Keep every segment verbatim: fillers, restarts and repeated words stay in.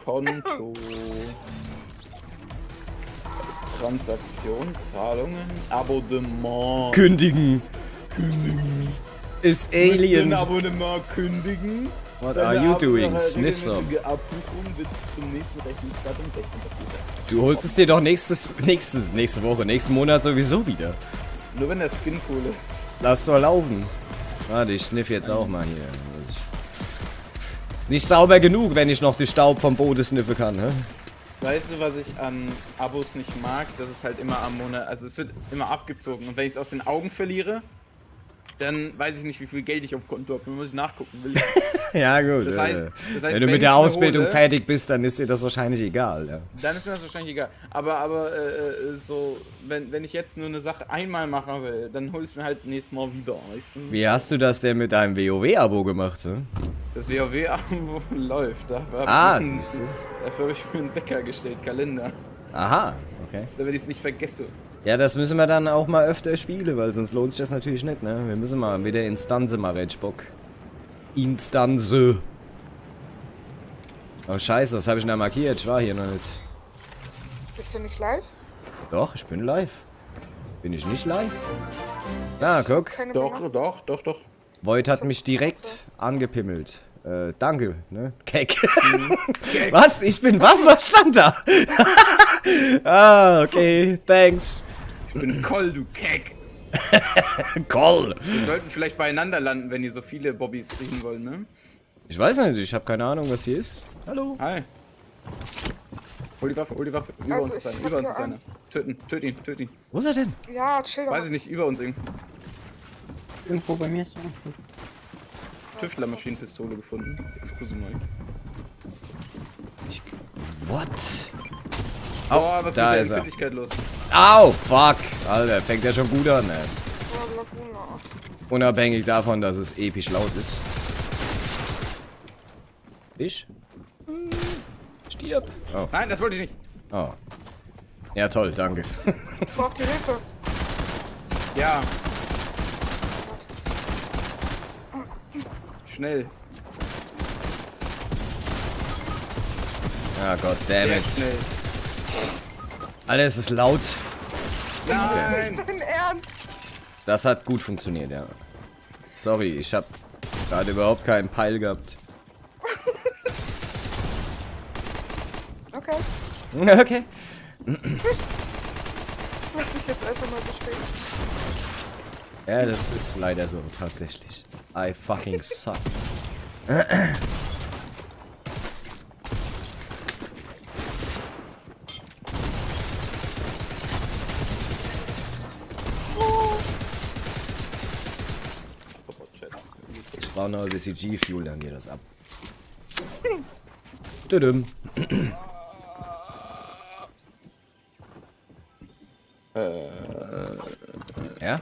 Konto. Transaktion, Zahlungen, Abonnement. Kündigen. Kündigen. Ist Alien. Alien. Abonnement kündigen. What Deine are you Ab- doing? regelmäßige Sniff some. Abbuchung wird zum nächsten Rechnungsdatum sechzehnten Vierten Du holst es dir doch nächstes, nächstes, nächste Woche, nächsten Monat sowieso wieder. Nur wenn der Skin cool ist. Lass doch laufen. Warte, ich sniff jetzt auch mal hier. Ist nicht sauber genug, wenn ich noch den Staub vom Boden sniffen kann, ne? Weißt du, was ich an Abos nicht mag? Das ist halt immer am Monat, also es wird immer abgezogen. Und wenn ich es aus den Augen verliere, dann weiß ich nicht, wie viel Geld ich auf Konto habe. Dann muss ich nachgucken. Will ich. Ja, gut. Das heißt, das heißt, wenn du wenn mit der ich Ausbildung hole, fertig bist, dann ist dir das wahrscheinlich egal, ja. Dann ist mir das wahrscheinlich egal. Aber, aber äh, äh, so, wenn, wenn ich jetzt nur eine Sache einmal machen will, dann hol ich es mir halt nächstes Mal wieder. Weißt du? Wie hast du das denn mit deinem WoW-Abo gemacht, ne? Das WoW-Abo läuft. Dafür Ah, hab ich, siehst du. Dafür habe ich mir einen Wecker gestellt, Kalender. Aha, okay. Damit ich es nicht vergesse. Ja, das müssen wir dann auch mal öfter spielen, weil sonst lohnt sich das natürlich nicht, ne? Wir müssen mal wieder Instanze machen, jetzt Bock. Instanze. Oh scheiße, was habe ich denn da markiert? Ich war hier noch nicht. Bist du nicht live? Doch, ich bin live. Bin ich nicht live? Na, guck. Keine Doch, Benachrichtigung. doch, doch, doch. Void hat mich direkt angepimmelt. Äh, danke, ne? Keck. Was? Ich bin was? Was stand da? Ah, okay, thanks. Ich bin Koll, du Keck. Call. Wir sollten vielleicht beieinander landen, wenn ihr so viele Bobbys sehen wollen, ne? Ich weiß nicht, ich habe keine Ahnung, was hier ist. Hallo. Hi. Hol die Waffe, hol die Waffe. Über Also uns ist ich einer, hab über uns nur ist einer. Töten, töt ihn, töt ihn. Wo ist er denn? Ja, chill doch. Weiß ich nicht, über uns irgendwo. Irgendwo bei mir ist er. Tüftlermaschinenpistole gefunden. Excuse me. Ich, what? Boah, was ist da mit der ist er. Empfindlichkeit los? Au, fuck. Alter, fängt ja schon gut an, ey. Oh, Laguna. Unabhängig davon, dass es episch laut ist. Ich? Hm, Stirb. Oh. Nein, das wollte ich nicht. Oh. Ja, toll, danke. Braucht die Hilfe. Ja. Schnell. Ja, Gott damn Sehr it. schnell. Alter, es ist laut. Nein! Nicht dein Ernst. Das hat gut funktioniert, ja. Sorry, ich hab gerade überhaupt keinen Peil gehabt. Okay. Okay. Lass ich jetzt einfach mal so stehen. Ja, das ist leider so, tatsächlich. I fucking suck. Ich brauche noch ein bisschen G-Fuel, dann geht das ab. Tudum. Ja?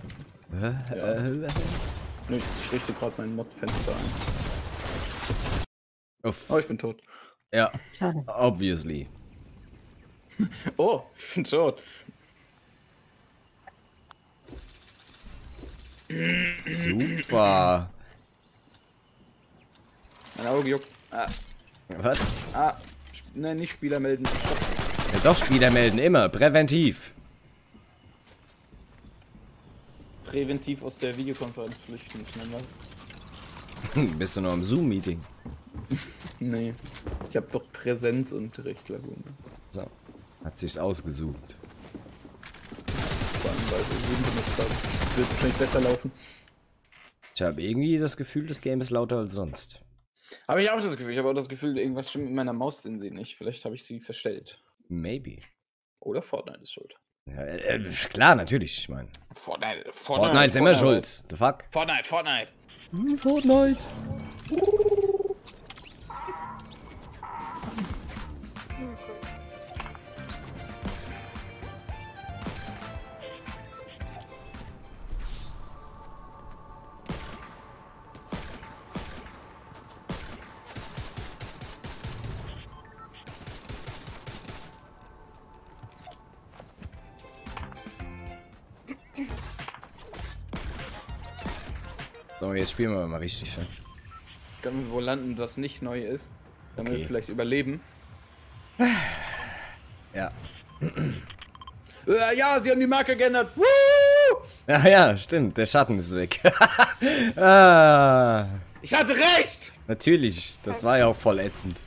Nee, ich richte gerade mein Mod-Fenster ein. Uff. Oh, ich bin tot. Ja, Schade. obviously. Oh, ich bin tot. Super. Mein Auge juckt. Ah, Was? ah. Ne, nicht Spieler melden. Stopp. Ja, doch, Spieler melden immer. Präventiv. Präventiv aus der Videokonferenz flüchten, ich nenne das. Hm, bist du noch im Zoom-Meeting? Nee. Ich habe doch Präsenzunterricht, Laguna. So. Hat sich's ausgesucht. Vor allem, weil wir Zoom benutzt haben. Wird wahrscheinlich besser laufen. Ich habe irgendwie das Gefühl, das Game ist lauter als sonst. Habe ich auch das Gefühl. Ich habe auch das Gefühl, irgendwas stimmt mit meiner Maus in sie nicht. Vielleicht habe ich sie verstellt. Maybe. Oder Fortnite ist schuld. Ja, äh, klar, natürlich, ich meine. Fortnite, Fortnite. Fortnite ist immer schuld. The fuck? Fortnite, Fortnite. Fortnite. So, jetzt spielen wir mal richtig. Ja? Können wir wo landen, was nicht neu ist? Damit Okay. wir vielleicht überleben. Ja. Äh, ja, sie haben die Marke geändert. Woo! Ja, ja, stimmt. Der Schatten ist weg. ah, Ich hatte recht! natürlich. Das war ja auch voll ätzend.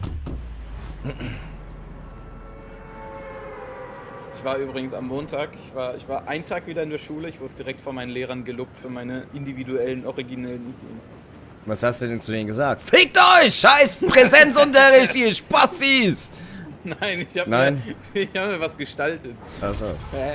Ich war übrigens am Montag, ich war, ich war einen Tag wieder in der Schule, ich wurde direkt von meinen Lehrern gelobt für meine individuellen, originellen Ideen. Was hast du denn zu denen gesagt? Fickt euch! Scheiß Präsenzunterricht, ihr Spassis! Nein, ich habe Nein. mir, ich hab mir was gestaltet. Achso. Äh.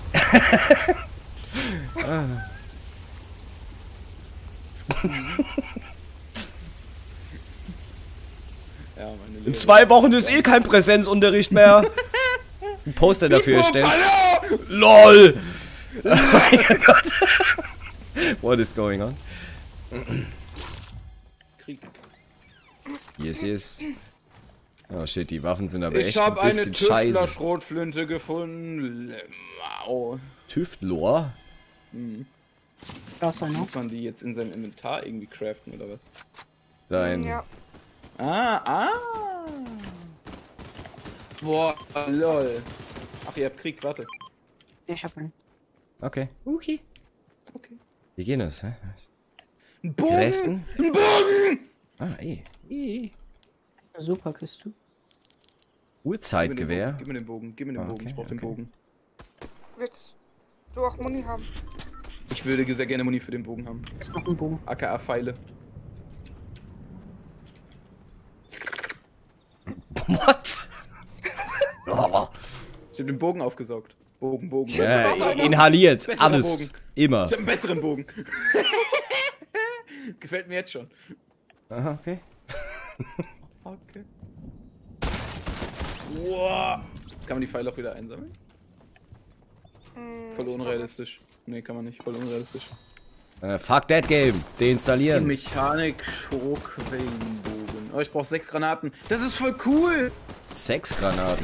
Ja, meine In Lehrer. zwei Wochen ist eh kein Präsenzunterricht mehr. Ist ein Poster dafür erstellt. Hallo! LOL! Oh mein Gott. What is going on? Krieg. Yes, yes. Oh shit, die Waffen sind aber Ich echt ein habe eine bisschen scheiße. Tüftler-Schrotflinte gefunden. Wow. Tüftlor? Da ist einer. Muss man die jetzt in seinem Inventar irgendwie craften oder was? Dein. Ja. Ah, ah. Boah, lol. Ach, ihr habt Krieg, warte. Ich hab einen. Okay. Okay. Okay. Wie geht das, hä? Ein Bogen! Kräften? Ein Bogen! Ah, eh. eh. Super, kriegst du. Uhrzeitgewehr. Gib mir den Bogen, gib mir den Ah, Bogen, okay, ich brauch den okay. Bogen. Willst du auch Muni haben? Ich würde sehr gerne Muni für den Bogen haben. Ist noch ein Bogen. A K A-Pfeile. What? Oh. Ich hab den Bogen aufgesaugt. Bogen, Bogen. Ja, Besserer Bogen. inhaliert. Besserer Alles. Bogen. Immer. Ich hab einen besseren Bogen. Gefällt mir jetzt schon. Aha, okay. Okay. Wow. Kann man die Pfeile auch wieder einsammeln? Hm, Voll unrealistisch. Nee, kann man nicht. Voll unrealistisch. Äh, fuck that game. Deinstallieren. Mechanik, Schurquellenbogen. Oh, ich brauch sechs Granaten. Das ist voll cool! Sechs Granaten.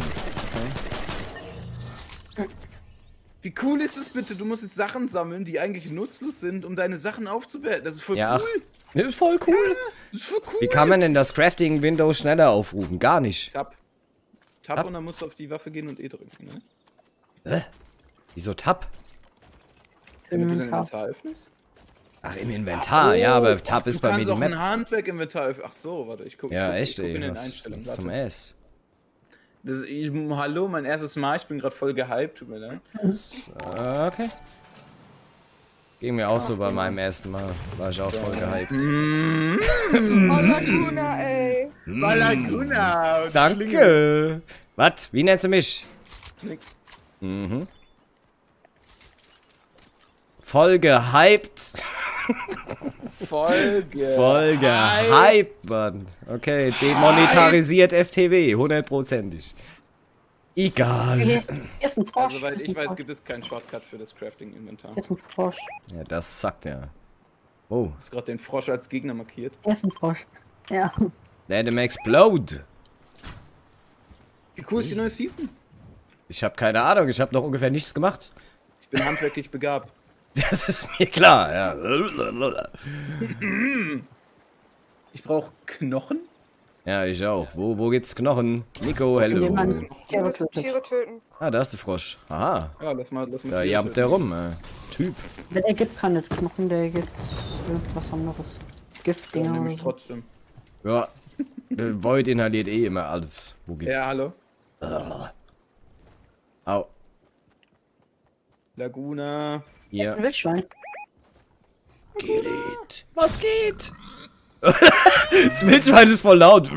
Wie cool ist es bitte? Du musst jetzt Sachen sammeln, die eigentlich nutzlos sind, um deine Sachen aufzuwerten. Das ist voll Ja, cool. Das ist voll cool. Das ist voll cool. Wie kann man denn das Crafting-Window schneller aufrufen? Gar nicht. Tab. Tab, Tab? und dann musst du auf die Waffe gehen und E drücken. Ne? Wieso Tab? Damit du dein Inventar. Inventar öffnest. Ach, im Inventar. ja, aber Tab ist bei mir Du die kannst auch ein Map. Handwerk-Inventar öffnen. Ach so, warte, ich guck. Ja, ich guck, echt, ich guck ey. in den Was, Einstellungen. was zum Warte. S? Das, ich, hallo, mein erstes Mal. Ich bin gerade voll gehypt. Tut mir leid. Äh, okay. Ging mir auch so bei meinem ersten Mal. War ich auch voll gehypt. Oh, Laguna, ey. Malaguna. Danke. Was? Wie nennst du mich? Nix. Mhm. Voll gehypt. Folge. Voll gehypt, Mann. Okay, demonetarisiert F T W, hundertprozentig. Egal. Hier ist ein Frosch. Also, soweit Hier ist ich ein weiß, Frosch. gibt es keinen Shortcut für das Crafting-Inventar. Hier ist ein Frosch. Ja, das sagt ja. Oh, Du hast gerade den Frosch als Gegner markiert. Hier ist ein Frosch. Ja. let him explode. Wie cool ist die neue Season? Ich habe keine Ahnung, ich habe noch ungefähr nichts gemacht. Ich bin handwerklich begabt. Das ist mir klar, ja. Ich brauche Knochen. Ja, ich auch. Wo, wo gibt's Knochen? Nico, Indem hello. man Wir Tiere müssen tötet. Tiere töten. Ah, da ist der Frosch. Aha. Ja, lass mal, lass mal. Da Tiere jammt töten. der rum, äh. Das Typ. Der gibt keine Knochen, der gibt irgendwas anderes. Ja, Giftdinger nehme oder ich so. trotzdem. Ja. äh, Void inhaliert eh immer alles. Wo gibt's? Ja, hallo. Au. Laguna. Hier ist Hier. ein Wildschwein. Geht. Was geht? Das Wildschwein ist voll laut.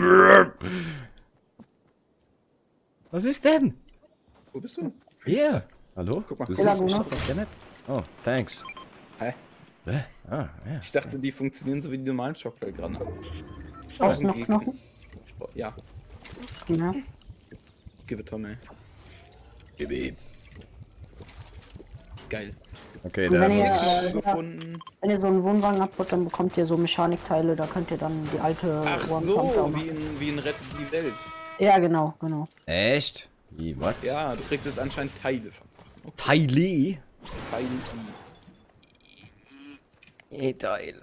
Was ist denn? Wo bist du? Hier. Hallo? Guck mal. Du siehst mich Laguna. doch auf der Map. Oh, thanks. Hä? Hä? Ah, ja. Ich dachte, die funktionieren so wie die normalen Schockwellgranaten. Brauchst du noch Gegner. Knochen? Ja, Ja. give it to me. Gib Geil. Okay, Und da wenn ihr, ist äh, Gefunden. wenn ihr so einen Wohnwagen abbaut, dann bekommt ihr so Mechanikteile, da könnt ihr dann die alte Ach One so, Pump da wie machen. in, wie in Rettet die Welt. Ja, genau, genau. Echt? Wie, what? Ja, du kriegst jetzt anscheinend Teile von Sachen. Okay, Teile? Teile. Eh, Teile.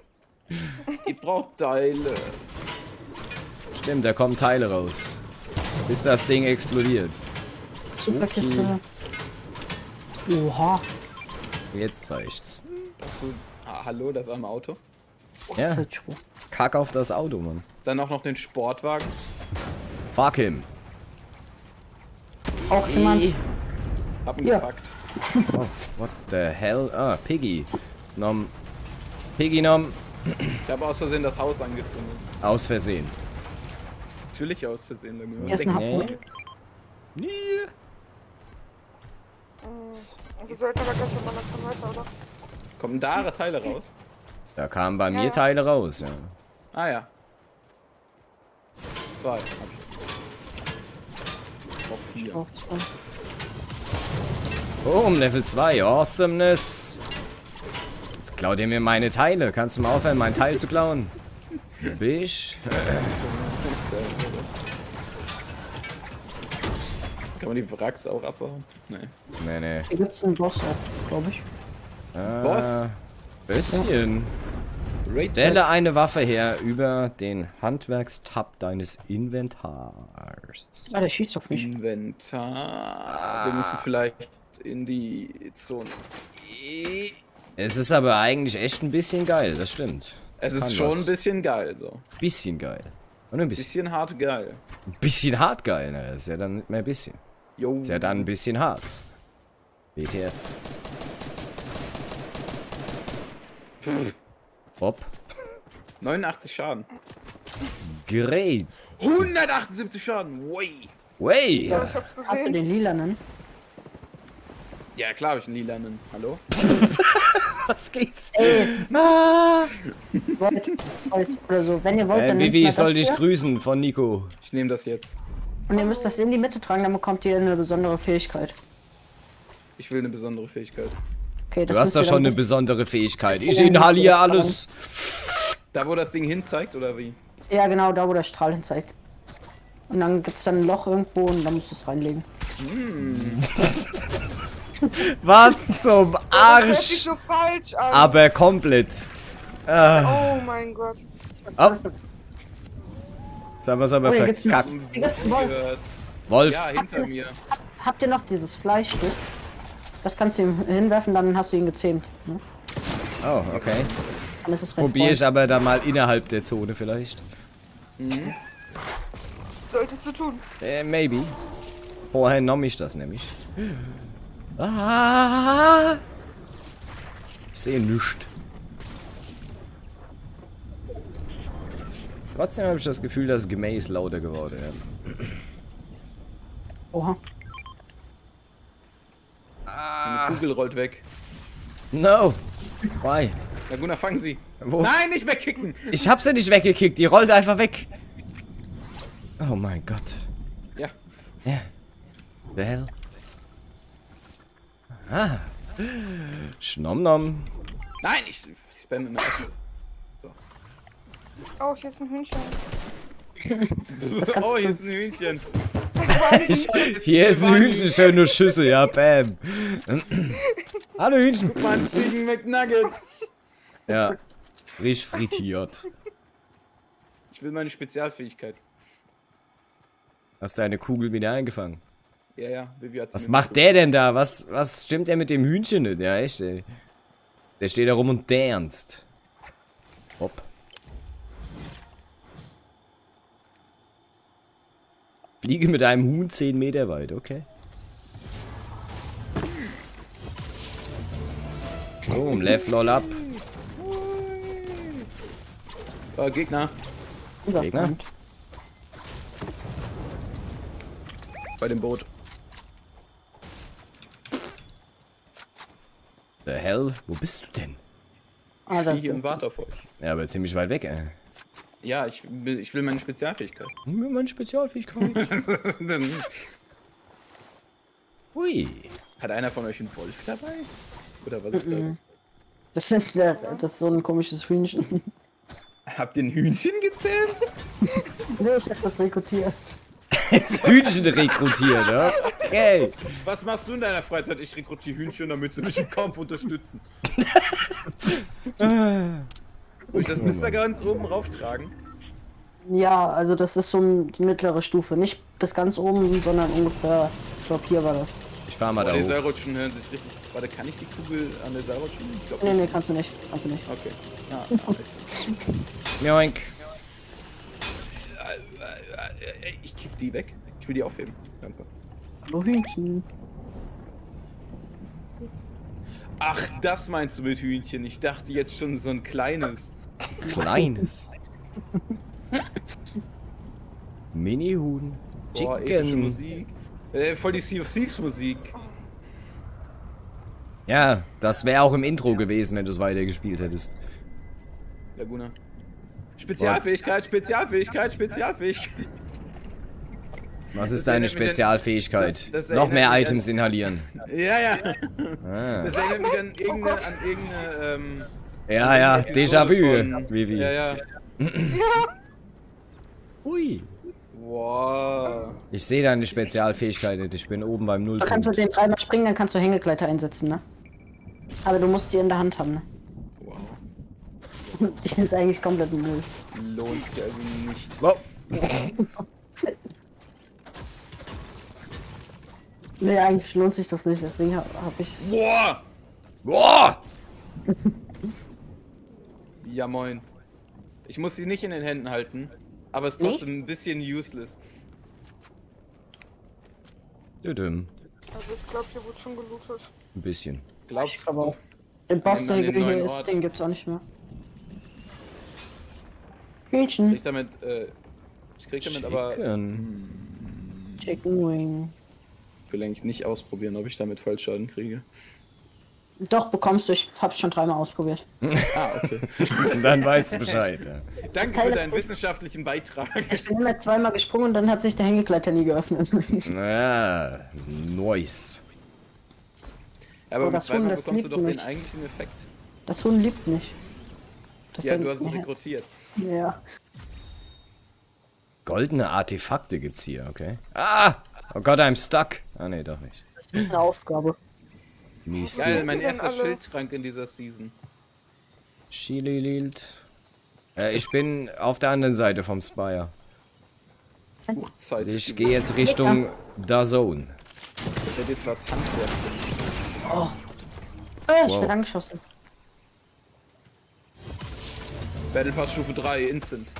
Ich brauch Teile. Stimmt, da kommen Teile raus. Bis das Ding explodiert. Superkiste. Oha. Jetzt reicht's. Achso, ah, hallo, das arme Auto. Oh, Ja. das ist halt true. Kack auf das Auto, Mann. Dann auch noch den Sportwagen. Fuck him. Auch jemand. Hab ihn Ja. gefackt. Oh, what the hell? Ah, Piggy. Nom. Piggy nom. Ich habe aus Versehen das Haus angezündet. Aus Versehen. Natürlich aus Versehen. Irgendwie. Hier ist ein denkst du? Haufen. Nee. Wir sollten aber gleich nochmal langsam weiter, oder? Kommen da Teile raus? Da kamen bei Ja, mir ja. Teile raus, ja. Ah ja. Zwei. Hab ich. Auch vier. Auch zwei. Boom, Level zwei. Awesomeness. Jetzt klaut ihr mir meine Teile. Kannst du mal aufhören, mein Teil zu klauen? Bisch. Kann man die Wracks auch abbauen? Nee. Nee, nee. Hier gibt's einen Boss auch, glaube ich. Ah, Boss? Bisschen. Raid Stelle eine Waffe her über den Handwerkstab deines Inventars. Ah, der schießt auf mich. Inventar. Wir müssen vielleicht in die Zone. Es ist aber eigentlich echt ein bisschen geil, das stimmt. Es Kann ist schon was. ein bisschen geil so. Bisschen geil. Und ein bisschen, Bisschen hart geil. ein bisschen hart geil, ne? Das ist ja dann nicht mehr ein bisschen. Jo. Das ist ja dann ein bisschen hart. W T F. Hopp. neunundachtzig Schaden. Great. hundertachtundsiebzig Schaden. Way. Way. Ja, ich hab's Hast du gesehen. den lilanen? Ja, klar habe ich einen lilanen. Hallo? Was geht's? Ey, Ah. wollt, wollt, oder so. Wenn ihr wollt, Äh, dann nehmt Vivi, mal ich soll das dich hier. grüßen von Nico. Ich nehme das jetzt. Und ihr müsst das in die Mitte tragen, dann bekommt ihr eine besondere Fähigkeit. Ich will eine besondere Fähigkeit. Okay, das Du hast müsst doch ihr schon dann eine bis- besondere Fähigkeit. Ich Ja, inhaliere ja. alles. Da, wo das Ding hin zeigt, oder wie? Ja, genau, da wo der Strahl hin zeigt. Und dann gibt's dann ein Loch irgendwo und dann musst du es reinlegen. Was zum Das hört sich Arsch. so falsch an. Aber komplett. Oh mein Gott. Oh. Jetzt haben wir es aber Oh, hier gibt's verkackt. einen, hier gibt's einen Wolf. Gehört. Wolf. Ja, hinter mir. Habt ihr noch dieses Fleischstück? Das kannst du ihm hinwerfen, dann hast du ihn gezähmt. Ne? Oh, okay. Dann ist es dein Probiere ich Freund. aber da mal innerhalb der Zone vielleicht. Solltest du tun. Äh, maybe. Vorher nahm ich das nämlich. Ah, ich sehe nichts. Trotzdem habe ich das Gefühl, das Gemäß lauter geworden ist. Oha. Eine Kugel rollt weg. No. Why? Laguna, fangen Sie. Wo? Nein, nicht wegkicken. Ich hab sie nicht weggekickt, die rollt einfach weg. Oh mein Gott. Ja. Ja. The hell? Ah. Schnomnom. Nein, ich, ich spam immer. Oh, hier ist ein Hühnchen. Das kannst Oh, du hier zum- ist ein Hühnchen. Hier ist ein Hühnchen, schöne Schüsse, ja, bam. Hallo Hühnchen. Mann, Chicken McNugget. Ja. Frisch frittiert. Ich will meine Spezialfähigkeit. Hast deine Kugel wieder eingefangen? Ja, ja, Vivi hat's Was mir macht der denn da? Was, was stimmt der mit dem Hühnchen nicht? Ja, echt, ey. Der steht da rum und dernst. Hopp. Fliege mit einem Huhn zehn Meter weit, okay. Boom, level all up. Oh, Gegner. Unser Gegner? Freund. Bei dem Boot. The hell? Wo bist du denn? Ah, Ich da stehe hier und warte auf euch. Ja, aber ziemlich weit weg, ey. Ja, ich will, ich will meine Spezialfähigkeit. Meine Spezialfähigkeit. Hui. Hat einer von euch einen Wolf dabei? Oder was ist das? Das ist, der, das ist so ein komisches Hühnchen. Habt ihr ein Hühnchen gezählt? Nee, ich hab das rekrutiert. Das Hühnchen rekrutiert, ja? Okay. Was machst du in deiner Freizeit? Ich rekrutiere Hühnchen, damit sie mich im Kampf unterstützen. Soll ich das Mister ganz oben rauftragen? Ja, also das ist so ein- die mittlere Stufe. Nicht bis ganz oben, sondern ungefähr, ich glaube hier war das. Ich fahr mal Oh, da die hoch. Seilrutschen hören sich richtig. Warte, kann ich die Kugel an der Seilrutsche? Ich glaub Nee, nicht. nee, kannst du nicht. Kannst du nicht. Okay. Ah, nice. Joink. Ey, ich kick die weg. Ich will die aufheben. Danke. Hallo Hühnchen. Ach, das meinst du mit Hühnchen? Ich dachte jetzt schon so ein kleines. Kleines. Mini-Huhn. Boah, epische Chicken. Musik. Äh, voll die Sea of Thieves Musik. Ja, das wäre auch im Intro gewesen, wenn du es weitergespielt hättest. Laguna. Spezialfähigkeit, Spezialfähigkeit, Spezialfähigkeit. Was ist Das deine erinnert mich an- Spezialfähigkeit? das- das Noch mehr erinnert mich Items inhalieren. Ja, ja. Ah. Das erinnert mich an irgendeine, an irgendeine, ähm... Ja, ja, Episode Déjà-vu, von- Vivi. Ja, ja. Ui. Wow. Ich sehe deine Spezialfähigkeit nicht. Ich bin oben beim Du kannst mit Nullpunkt. den dreimal springen, dann kannst du Hängegleiter einsetzen, ne? Aber du musst die in der Hand haben, ne? Wow. Die ist eigentlich komplett null. Lohnt sich also nicht. Wow. Nee, eigentlich lohnt sich das nicht, deswegen habe hab ich. Boah! Boah! Ja, moin. Ich muss sie nicht in den Händen halten, aber es ist Nee? trotzdem ein bisschen useless. Düdüm. Also ich glaube, hier wurde schon gelootet. Ein bisschen. Glaubst du? Aber auch den Boss, An der den hier neuen ist, Ort. den gibt's auch nicht mehr. Krieg Hühnchen. ich damit, äh, ich krieg damit aber, Chicken. Chicken Wing. ich will eigentlich nicht ausprobieren, ob ich damit Fallschaden kriege. Doch, bekommst du, ich hab's schon dreimal ausprobiert. Ah, okay. Und dann weißt du Bescheid. Ja. Danke Teil für der deinen Pro- wissenschaftlichen Beitrag. Ich bin immer zweimal gesprungen und dann hat sich der Hängegleiter nie geöffnet. Naja, nice. Aber Oh, mit das Huhn, zweimal das bekommst du liebt doch den mich. eigentlichen Effekt. Das Huhn liebt mich. Das Ja, ist du hast es ja- rekrutiert. Ja. Goldene Artefakte gibt's hier, okay. Ah! Oh Gott, I'm stuck. Ah, nee, doch nicht. Das ist eine Aufgabe. Mist. Geil, mein die denn erster alle? Schildtrank in dieser Season. Chililit. Äh, ich bin auf der anderen Seite vom Spire. Hochzeit. Ich gehe jetzt Richtung The Zone. Ich hätte jetzt was Handwerk. Oh. Äh, ich Wow. bin angeschossen. Battle Pass Stufe drei, Instant.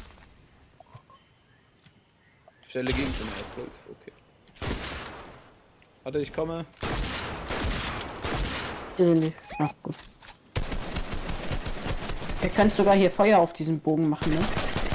Stelle Gegenstände, zwölf, okay. Warte, ich komme. Hier sind die. Ja, gut. Ihr könnt sogar hier Feuer auf diesen Bogen machen, ne?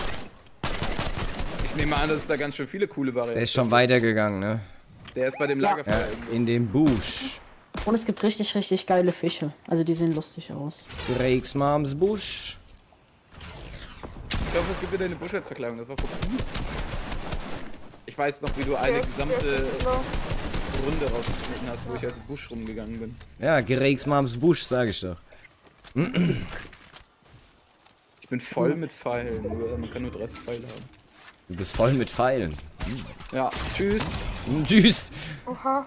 Ich nehme an, dass es da ganz schön viele coole Varianten. Der ist schon weitergegangen, ne? Der ist bei dem Ja. Lagerfeuer Ja, irgendwo. in dem Busch. Und es gibt richtig, richtig geile Fische. Also die sehen lustig aus. Drakes Moms Busch. Ich hoffe, es gibt wieder eine Buschheitsverkleidung, das war voll cool. Ich weiß noch, wie du eine Der- der gesamte ist blau. Runde rausgeschnitten hast, wo ich als Busch rumgegangen bin. Ja, Drakes Moms Busch, sag ich doch. Ich bin voll mit Pfeilen, nur man kann nur dreißig Pfeile haben. Du bist voll mit Pfeilen. Ja, tschüss. Hm, Tschüss. Oha.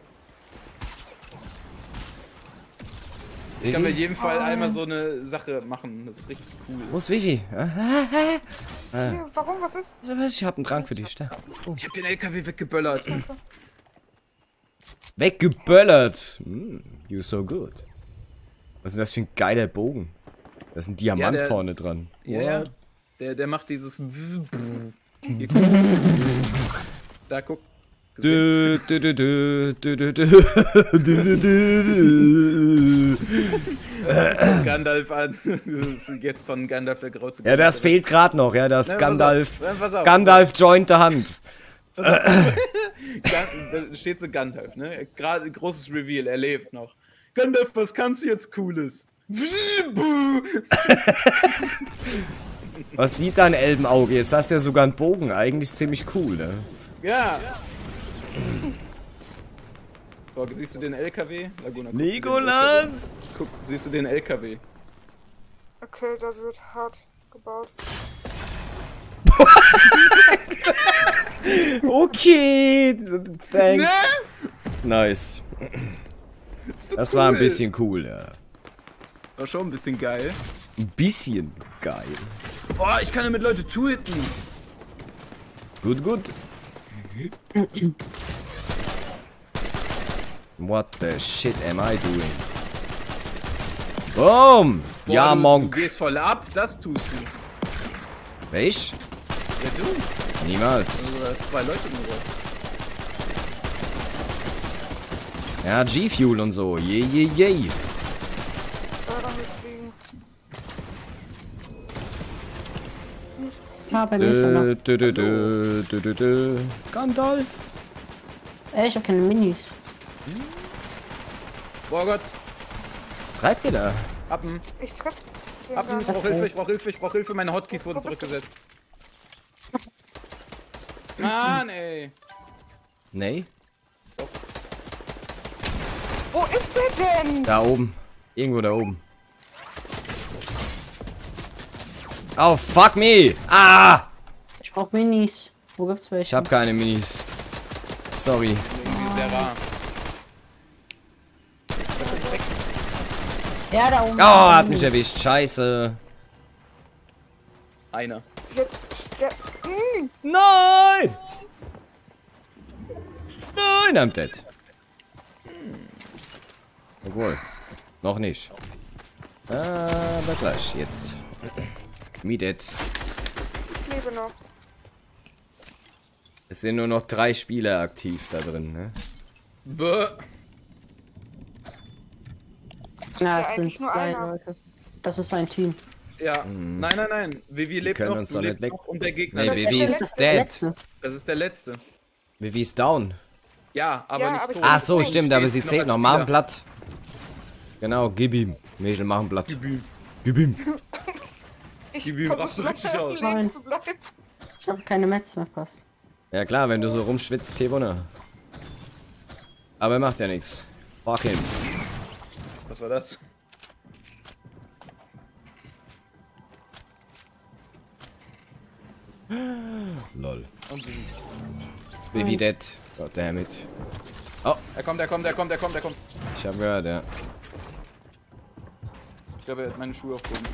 Ich kann mir jeden Fall einmal so eine Sache machen, das ist richtig cool. Wo ist Vivi? Ah, Hier, warum? Was ist? Ich hab einen Trank für dich. Da. Oh. Ich hab den L K W weggeböllert. Weggeböllert. Mm, you're so good. Was ist das für ein geiler Bogen? Da ist ein Diamant Ja, der- vorne dran. Ja, ja. What? Der, der macht dieses. Hier, guck. Da guck. Gesehen? Dö, dö, dö, dö, dö, dö, dö, dö, dö, dö. Gandalf an. Das ist jetzt von Gandalf der Grau zu Ja, das fehlt gerade noch, ja, das Na, pass Gandalf. auf, pass auf. Gandalf joint the Hand. Gan- Da steht so Gandalf, ne? Gerade großes Reveal, er lebt noch. Gandalf, was kannst du jetzt Cooles? Was sieht dein Elbenauge? Jetzt hast du ja sogar einen Bogen. Eigentlich ziemlich cool, ne? Ja. So, siehst du den L K W? Laguna, guck, Nikolas! Guck, siehst du den L K W? Okay, das wird hart gebaut. Okay, thanks. Nice. Ist so Das war ein cool. bisschen cool, ja. War schon ein bisschen geil. Ein bisschen geil. Boah, ich kann damit Leute two-hitten. Gut, gut. What the shit am I doing? Boom! Boah, Ja, du, Monk. Du gehst voll ab, das tust du. Welch? Ja, du. Niemals. Also, zwei Leute nur. Ja, G-Fuel und so. Je, je, je. Da dann nichts liegen. Ja, bei mir ist er noch. Dö, dö, dö, dö, dö, dö, dö. Gandalf. Ey, ich hab keine Minis. Boah Gott. Was treibt ihr da? Appen. Ich treff den Appen, gar ich nicht. brauch Hilfe, ich brauch Hilfe, ich brauch Hilfe. Meine Hotkeys wurden Wo bist du? zurückgesetzt. Mann, ey. Nee? Wo ist der denn? Da oben. Irgendwo da oben. Oh, fuck me! Ah! Ich brauch Minis. Wo gibt's welche? Ich hab keine Minis. Sorry. Irgendwie sehr rar. Ja, da oben. Oh, hat mich erwischt. Scheiße. Einer. Jetzt ster hm. Nein! Nein, I'm dead. Obwohl. Noch nicht. Aber gleich, jetzt. Me dead. Ich lebe noch. Es sind nur noch drei Spieler aktiv da drin, ne? Bäh. Ja, Ja, es sind eigentlich nur zwei einer. Leute. Das ist ein Team. Ja. Nein, nein, nein. Vivi lebt können noch. uns Du doch nicht lebst weg- noch und der Gegner. Nee, lebt. Vivi der ist letzte- dead. Letzte. Das ist der letzte. Vivi ist down. Ja, aber Ja, nicht aber tot. ich- Ach so, stimmt, aber Steht sie noch zählt als noch. Mach ein Spieler. Blatt. Genau, gib ihm. Michel, mach ein Blatt. Gib ihm. Gib ihm. Ich Die Bibi rafft so versuche richtig noch aus. am Leben Nein. zu bleiben. Ich habe keine Metz mehr fast. Ja klar, wenn du so rumschwitzt, kein Wunder. Aber macht ja nichts. Fuck him. Was war das? Lol. Und Vivi. Vivi dead. Goddammit. Er kommt, er kommt, er kommt, er kommt, er kommt. Ich hab gehört, ja. Ich glaube, er hat meine Schuhe aufgehoben.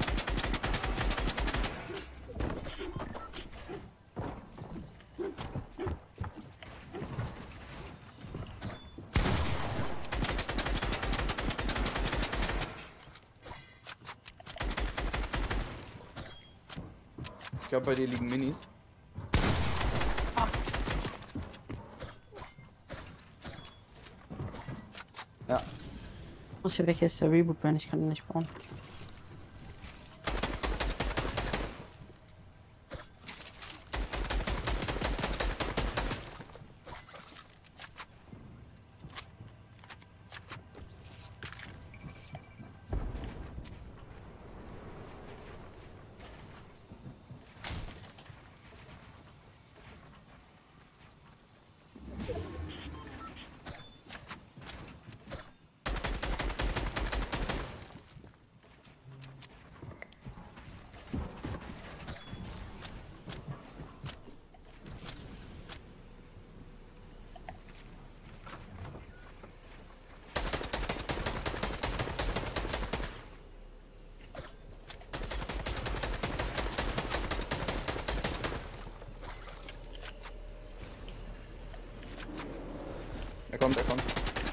Ich glaube, bei dir liegen Minis. Ja. Muss hier weg, hier ist der Reboot, wenn ich kann ihn nicht bauen. Er kommt, er kommt.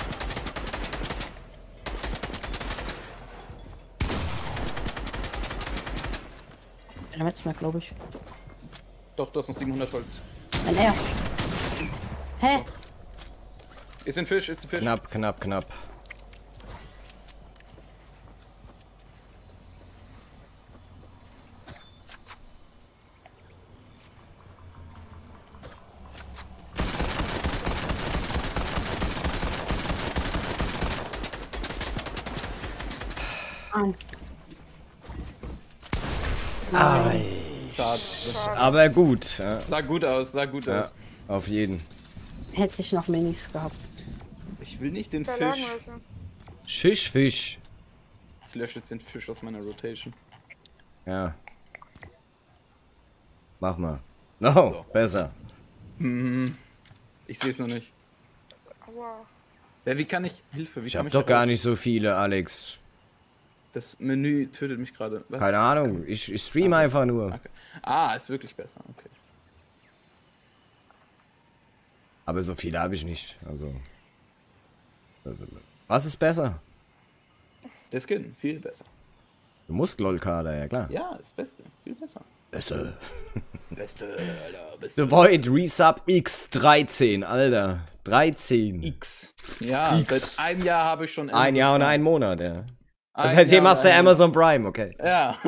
Keine Metz mehr, glaube ich. Doch, du hast noch siebenhundert Holz. Ein R. Hä? Ist ein Fisch, ist ein Fisch. Knapp, knapp, knapp. Ein. Schade. Aber gut. Ja, Sah gut aus, sah gut ja aus. auf jeden. Hätte ich noch Minis gehabt. Ich will nicht den Da lagen Fisch. welche. Schisch, Fisch. Ich lösche jetzt den Fisch aus meiner Rotation. Ja. Mach mal. No, besser. Hm, ich sehe es noch nicht. Aua. Ja, wie kann ich... Hilfe, wie Ich kann hab ich doch da gar raus? nicht so viele, Alex. Das Menü tötet mich gerade. Was? Keine Ahnung. Ich, ich stream einfach nur. Okay. Ah, ist wirklich besser. Okay. Aber so viele habe ich nicht. Also. Was ist besser? Der Skin, viel besser. Du musst LOL-Kader, ja klar. Ja, ist Beste, viel besser. Beste. Beste, Alter, beste. The Void Resub X dreizehn, Alter. dreizehn. X. Ja, X. seit einem Jahr habe ich schon... Ein Amazon Jahr und Prime. ein Monat, ja. Ein Seitdem Jahr hast du und ein Amazon Prime, okay. Ja.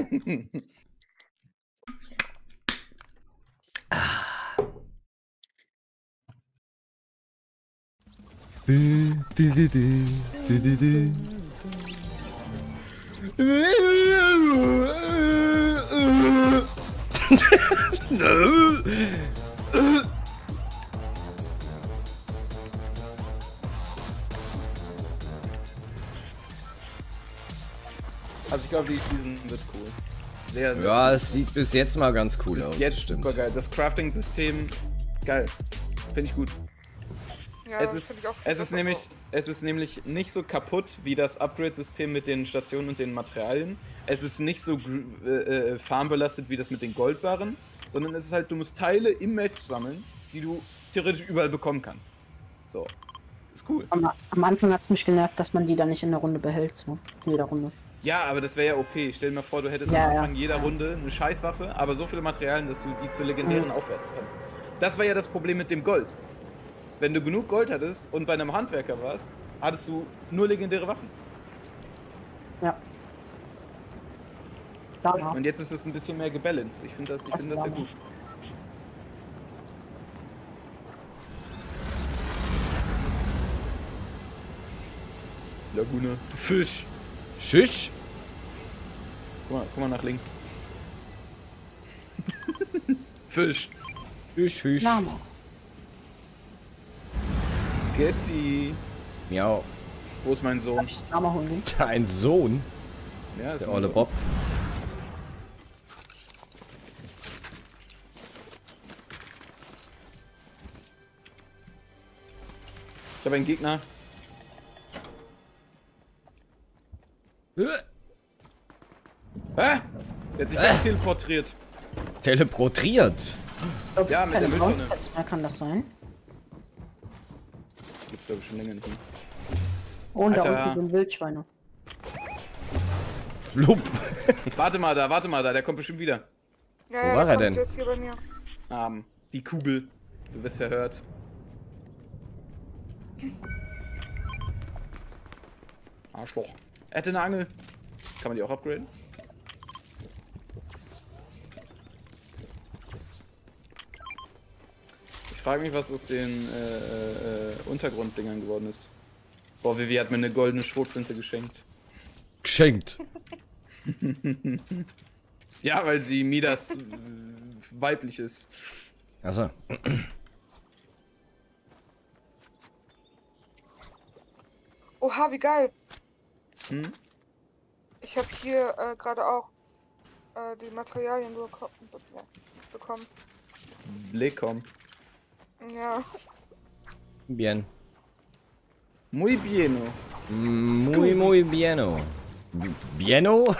Also ich glaube, die Season wird cool. Sehr, sehr Ja, es sieht bis jetzt mal ganz cool cool. aus. Ist jetzt stimmt. super geil. Das Crafting-System, geil. Finde ich gut. Ja, Es das ist, find ich auch viel es, ist besser. nämlich, es ist nämlich nicht so kaputt wie das Upgrade-System mit den Stationen und den Materialien. Es ist nicht so gr- äh, äh, farmbelastet wie das mit den Goldbarren, sondern es ist halt, du musst Teile im Match sammeln, die du theoretisch überall bekommen kannst. So. Ist cool. Am, am Anfang hat es mich genervt, dass man die dann nicht in der Runde behält, so. In jeder Runde. Ja, aber das wäre ja O P. Stell dir mal vor, du hättest Ja, am ja. Anfang jeder Runde eine Scheißwaffe, aber so viele Materialien, dass du die zu legendären Mhm. aufwerten kannst. Das war ja das Problem mit dem Gold. Wenn du genug Gold hattest und bei einem Handwerker warst, hattest du nur legendäre Waffen. Ja. Da, ja. Und jetzt ist es ein bisschen mehr gebalanced. Ich finde das, ich Das find das war sehr gut. Lagune. Du Fisch. Schisch. Guck mal, guck mal nach links. Fisch. Fisch, Fisch. Lama. Getty. Miau. Wo ist mein Darf Sohn? ich das Lama holen gehen? Dein Sohn. Ja, ist Der mein olle Sohn. Bob. Ich habe einen Gegner. Äh, Hä? Der hat sich äh. teleportiert. Teleportiert. Ich glaub, es Ja, gibt mit der keine Mülltonne. Bounce-Pads mehr, kann das sein? Gibt's glaube ich schon länger nicht mehr. Und da Alter. unten sind Wildschweine. Flup. Warte mal da, warte mal da, der kommt bestimmt wieder. Ja, Wo ja, war der er kommt denn? jetzt hier bei mir. Ähm, die Kugel. Du wirst ja hört. Arschloch. Er hätte eine Angel. Kann man die auch upgraden? Ich frage mich, was aus den äh, äh, Untergrunddingern geworden ist. Boah, Vivi hat mir eine goldene Schrotflinte geschenkt. Geschenkt. Ja, weil sie Midas äh, weiblich ist. Achso. Oha, wie geil. Hm? Ich habe hier äh, gerade auch äh, die Materialien beko bekommen. Blekom. Ja. Bien. Muy bieno. Muy, muy bieno. Bieno?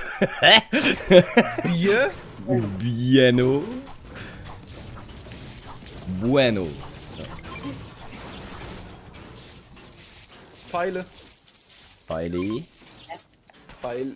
Bier? Bieno. Bueno. Pfeile. Beili. Pfeil.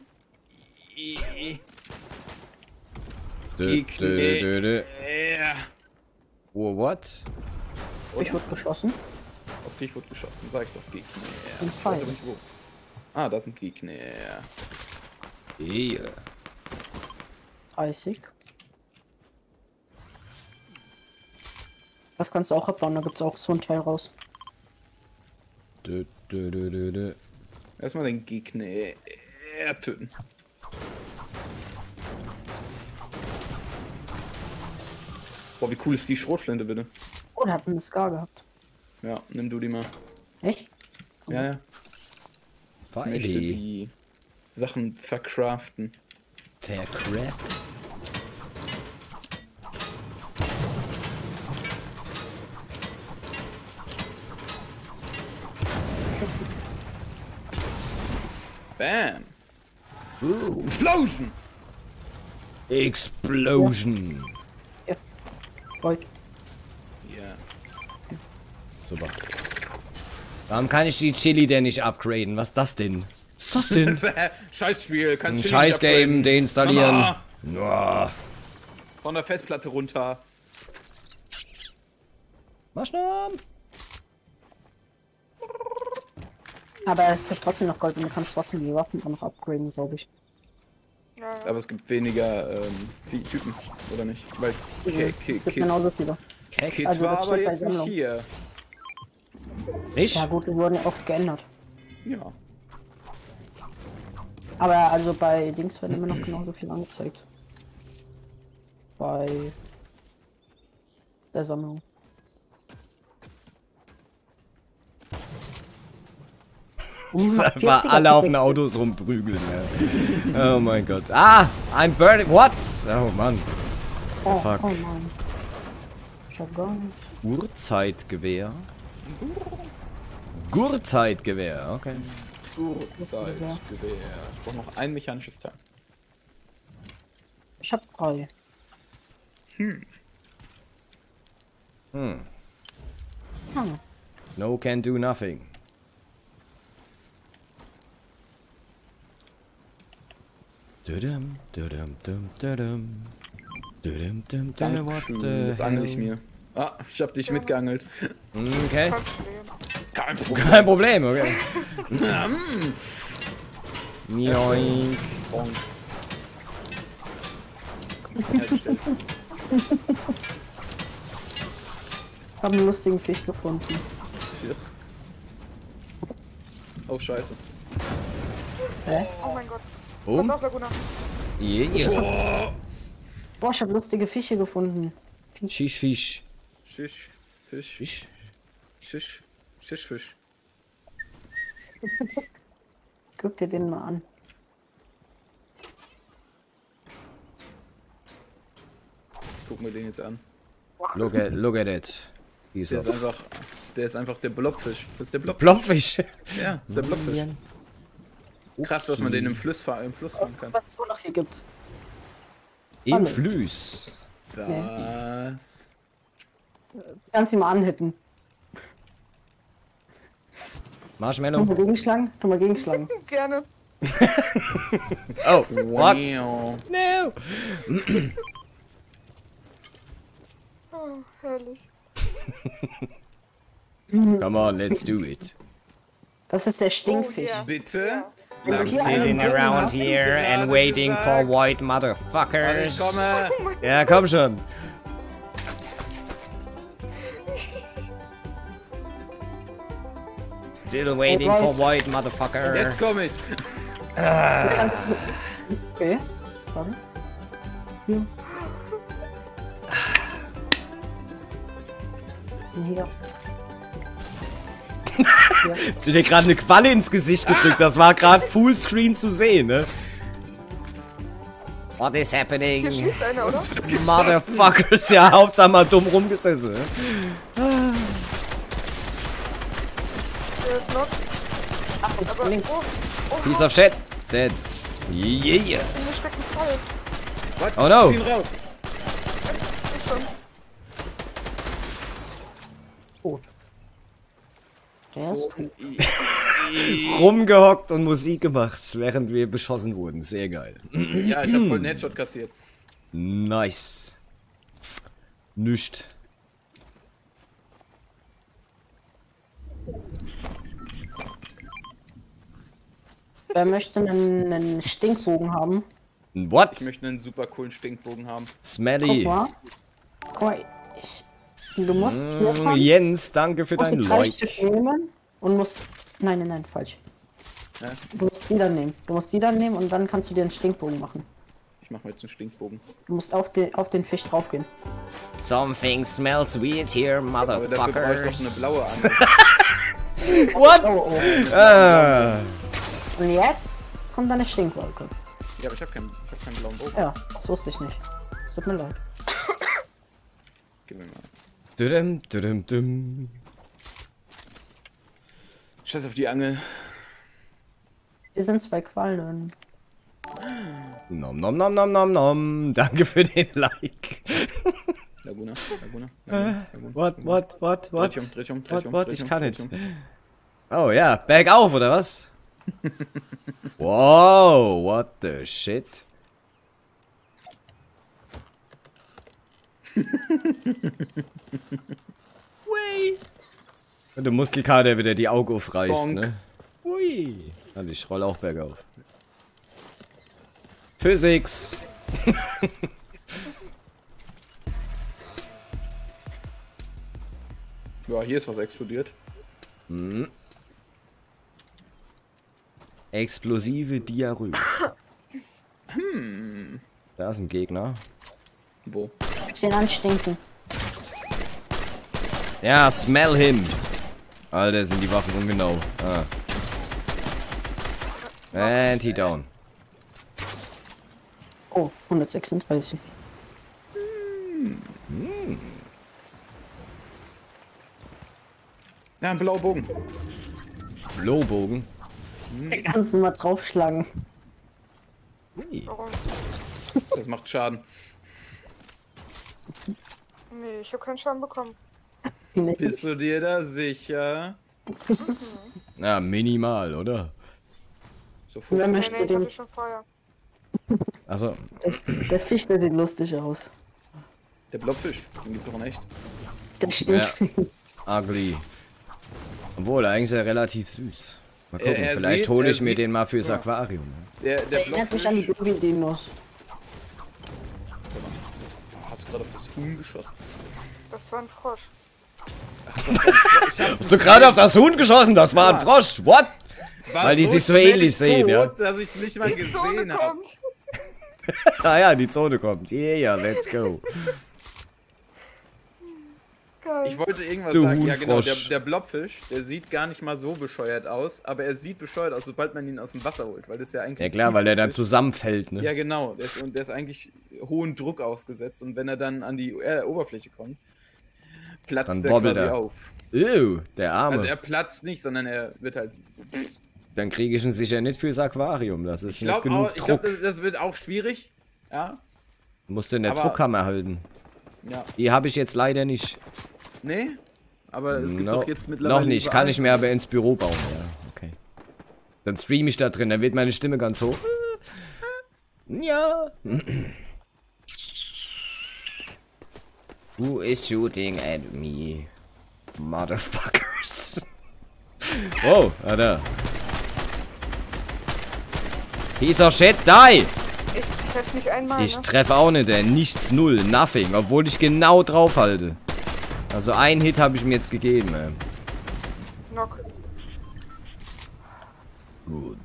Dö, dö, dö, dö. Ja. Oh, what? Ich wurde geschossen. Auf dich wurde geschossen, sag ich doch Gegner. Ein Ich weiß Pfeil. aber nicht wo. Ah, das sind Gegner. Yeah. dreißig. Das kannst du auch abbauen, da gibt's auch so ein Teil raus. Dö, dö, dö, dö, dö. Erstmal den Gegner töten. Boah, wie cool ist die Schrotflinte bitte? Oh, der hat einen Scar gehabt. Ja, nimm du die mal. Echt? Ja, ja. Ich möchte Beili. die Sachen verkraften. Vercraft. Bam! Ooh. Explosion! Explosion. Void. Ja. Super. Warum kann ich die Chili denn nicht upgraden? Was ist das denn? Was ist das denn? Scheiß Spiel, kann Ein Chili scheiß nicht Game upgraden. deinstallieren. Mama, Uah. von der Festplatte runter. Mach schnell. Aber es gibt trotzdem noch Gold und du kannst trotzdem die Waffen auch noch upgraden, glaube ich. Ja, ja. Aber es gibt weniger ähm, Ty- Typen, oder nicht? Weil Ki- Ki- Es gibt Kid, genauso viele. Kid also war das aber steht bei jetzt nicht Sammlung. hier. Ich? Ja gut, die wurden ja oft geändert. Ja. Aber also bei Dings werden immer noch genauso viel angezeigt. Bei der Sammlung. Das einfach alle auf den Autos rumprügeln. Ja. Oh mein Gott. Ah, ein Bird. What? Oh Mann. Oh, Fuck. oh Mann. Ich hab gar nicht. Urzeitgewehr. Gurzeitgewehr, okay. Urzeitgewehr. Ich brauche noch ein mechanisches Teil. Ich hab drei. Hm. Hm. No can do nothing. Dudum, dudum, dum, dudum. Dudum, dum, dum, what Dankeschön, the das angel ich hell? mir. Ah, ich hab dich mitgeangelt. Okay. Kein Problem. Kein Problem. Kein Problem, okay. Joink. Bonk. Ich hab einen lustigen Fisch gefunden. Oh, scheiße. Hä? Oh mein Gott. Oh, Pass auf, Laguna. yeah. Boah, ich hab lustige Fische gefunden. Shish, Fisch. Schisch, Fisch, Fisch. Schisch, Schischfisch. Guck dir den mal an. Guck mir den jetzt an. Look at, look at it. He's Der a ist einfach, der ist einfach der Blobfisch. Das ist der Blob. Blobfisch. Ja, das ist der Blobfisch. Krass, dass man den im Fluss, fahr im Fluss fahren kann. Was es so noch hier gibt. Im Flüss. Was? Kannst ihn mal anhitten. Marshmallow. Tu mal gegenschlagen? Tu mal gegenschlagen. Gerne. Oh, what? Wow. No. Oh, herrlich. Come on, let's do it. Das ist der Oh, Stinkfisch. yeah. Bitte? Wenn du hier Sitting einen around hast, here and waiting for white Ich motherfuckers. komme. Ja, komm schon. Still waiting for white motherfucker. Jetzt komme ich. Okay. Warte. Hier. Was ist denn hier? Hast du dir gerade eine Qualle ins Gesicht gedrückt? Das war gerade Fullscreen zu sehen, ne? What is Hier happening? schießt einer, oder? Motherfuckers, ja, Hauptsache mal dumm rumgesessen. Ne? Der ist noch. Ach, Aber, links. oh, oh, Piece of shit. Dead. Yeah. in mir steckt ein Fall. Was? Oh no. Zieh ihn raus. Ich schon. Tot. Der ist So. tot. Rumgehockt und Musik gemacht, während wir beschossen wurden. Sehr geil. Ja, ich hab voll einen Headshot kassiert. Nice. Nicht. Wer möchte einen, einen Stinkbogen haben? What? Ich möchte einen super coolen Stinkbogen haben. Guck Smelly. mal. Guck mal. Ich, du musst hier Mm, fahren, Jens, danke für musst dein die drei Like. Stück nehmen und musst... Nein, nein, nein, falsch. Ja? Du musst die dann nehmen. Du musst die dann nehmen und dann kannst du dir einen Stinkbogen machen. Ich mach mir jetzt einen Stinkbogen. Du musst auf den, auf den Fisch draufgehen. Something smells weird here, Aber dafür brauche ich doch eine motherfuckers. blaue an. What? Oh, oh. Ah. Und jetzt kommt eine Stinkwolke. Ja, aber ich hab keinen, ich hab keinen blauen Bogen. Ja, das wusste ich nicht. Es tut mir leid. Gib mir mal. Dudum, dudum, dum. Scheiß auf die Angel. Hier sind zwei Quallen. Nom nom nom nom nom nom. Danke für den Like. Laguna. Laguna, Laguna, Laguna, What, Laguna. what, what, what? Dreh dich um, dreh dich um, dreh What, dich um, what? dreh dich Ich um, kann dreh nicht. dich um. Oh ja, bergauf, oder was? Wow, what the shit? Way. Und der Muskelkater wieder die Augen aufreißt, Bonk. ne? Ui. Und ich roll auch bergauf. Physics. Ja, hier ist was explodiert. Hm. Explosive Diarrhoe. Hm. Da ist ein Gegner. Wo? Den anstinken. Ja, smell him. Alter, sind die Waffen ungenau. Ah. And he down. Oh, hundertsechsunddreißig. Ja, ein blauer Bogen. Blowbogen. Kannst du mal draufschlagen. Ui. Warum? Das macht Schaden. Nee, ich habe keinen Schaden bekommen. Nee. Bist du dir da sicher? Na, minimal, oder? So Wer Nee, möchte nee, ich den? hatte schon vorher. Also, Der Fisch, der sieht lustig aus. Der Blobfisch, den gibt's auch in echt. Der stinkt. ugly. Obwohl, eigentlich ist er relativ süß. Mal gucken, Er- er vielleicht sieht- hole er ich mir sieht- den mal fürs Ja. Aquarium. Der, der Erinnert mich an die Blobfisch. Baby-Dinos. Hast du gerade auf das Huhn geschossen? Das war ein Frosch. Ich hab's Hast du gerade auf das Huhn geschossen? Das war ein Frosch. What? war Weil die sich so schnell ähnlich sehen, ja. tot, dass ich's nicht mal Die Zone gesehen habe. kommt. Ah ja, die Zone kommt. Yeah, let's go. Geil. Ich wollte irgendwas Du sagen. Ja, genau. Der, Huhnfrosch. der Blobfisch, der sieht gar nicht mal so bescheuert aus, aber er sieht bescheuert aus, sobald man ihn aus dem Wasser holt, weil das ja eigentlich. Ja klar, weil der dann tiefsinnig- zusammenfällt, ne? Ja, genau. Der ist, und der ist eigentlich hohen Druck ausgesetzt und wenn er dann an die äh, Oberfläche kommt, platzt Dann er wobbelt quasi er. auf. Ew, der Arme. Also er platzt nicht, sondern er wird halt. Dann kriege ich ihn sicher nicht fürs Aquarium. Das ist Ich nicht glaube genug auch, ich Druck. glaube, das, das wird auch schwierig. Ja. Musst du in der aber- Druckkammer halten. Ja. Die habe ich jetzt leider nicht. Nee? Aber es gibt No, auch jetzt mittlerweile. noch nicht, überall. kann ich mir aber ins Büro bauen, ja. Okay. Dann streame ich da drin, dann wird meine Stimme ganz hoch. Ja. Who is shooting at me? Motherfuckers. Oh, ah da. Piece of shit, die! Ich treffe nicht einmal, Ich ne? treffe auch nicht, der nichts, null, nothing, obwohl ich genau drauf halte. Also einen Hit habe ich mir jetzt gegeben, ey. Knock. Gut.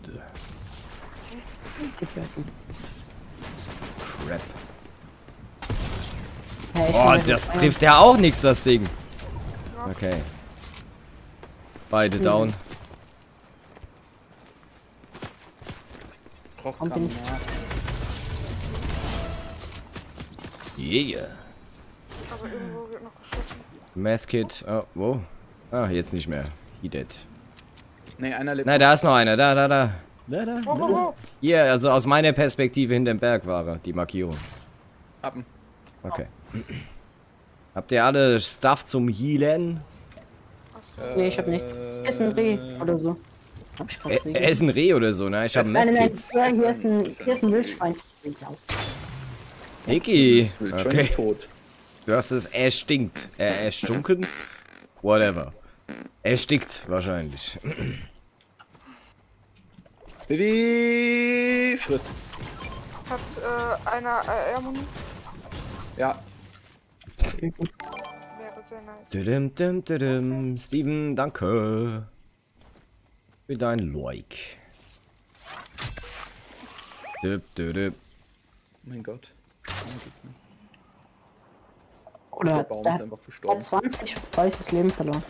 Crap. Hey, ich Oh, bin das jetzt- trifft ja auch nichts, das Ding. Okay. Beide down. Rauchgranat. Yeah. Aber irgendwo wird noch geschossen. Meth Kit. Oh, wo? Ah, jetzt nicht mehr. He dead. Nee, einer lebt. Nein, da ist noch einer. Da, da, da. Da, da. Wo, wo, wo? Hier, also aus meiner Perspektive hinterm Berg war er, die Markierung. Appen. Okay. Habt ihr alle Stuff zum Healen? Nee, ich hab nichts. Essen Reh oder so. Hab ich grad Ä Reh. Essen Reh oder so, ne? Ich hab Nein, nein, nein, Medkits. ja, hier ist ein, hier ist ein Wildschwein. Sau. Niki. Schon Okay. ist tot. Du hast es erstinkt. Äh, erstunken? Whatever. Erstickt wahrscheinlich. Baby, friss. Hat äh, einer A R-Muni? Ja. Wäre sehr nice. Tudum, tudum, tudum. Steven, danke. Für dein Like. Düb, düb, düb. Mein Gott. Oder Der Baum der ist hat, einfach der gestorben. hat zwanzig weißes Leben verloren.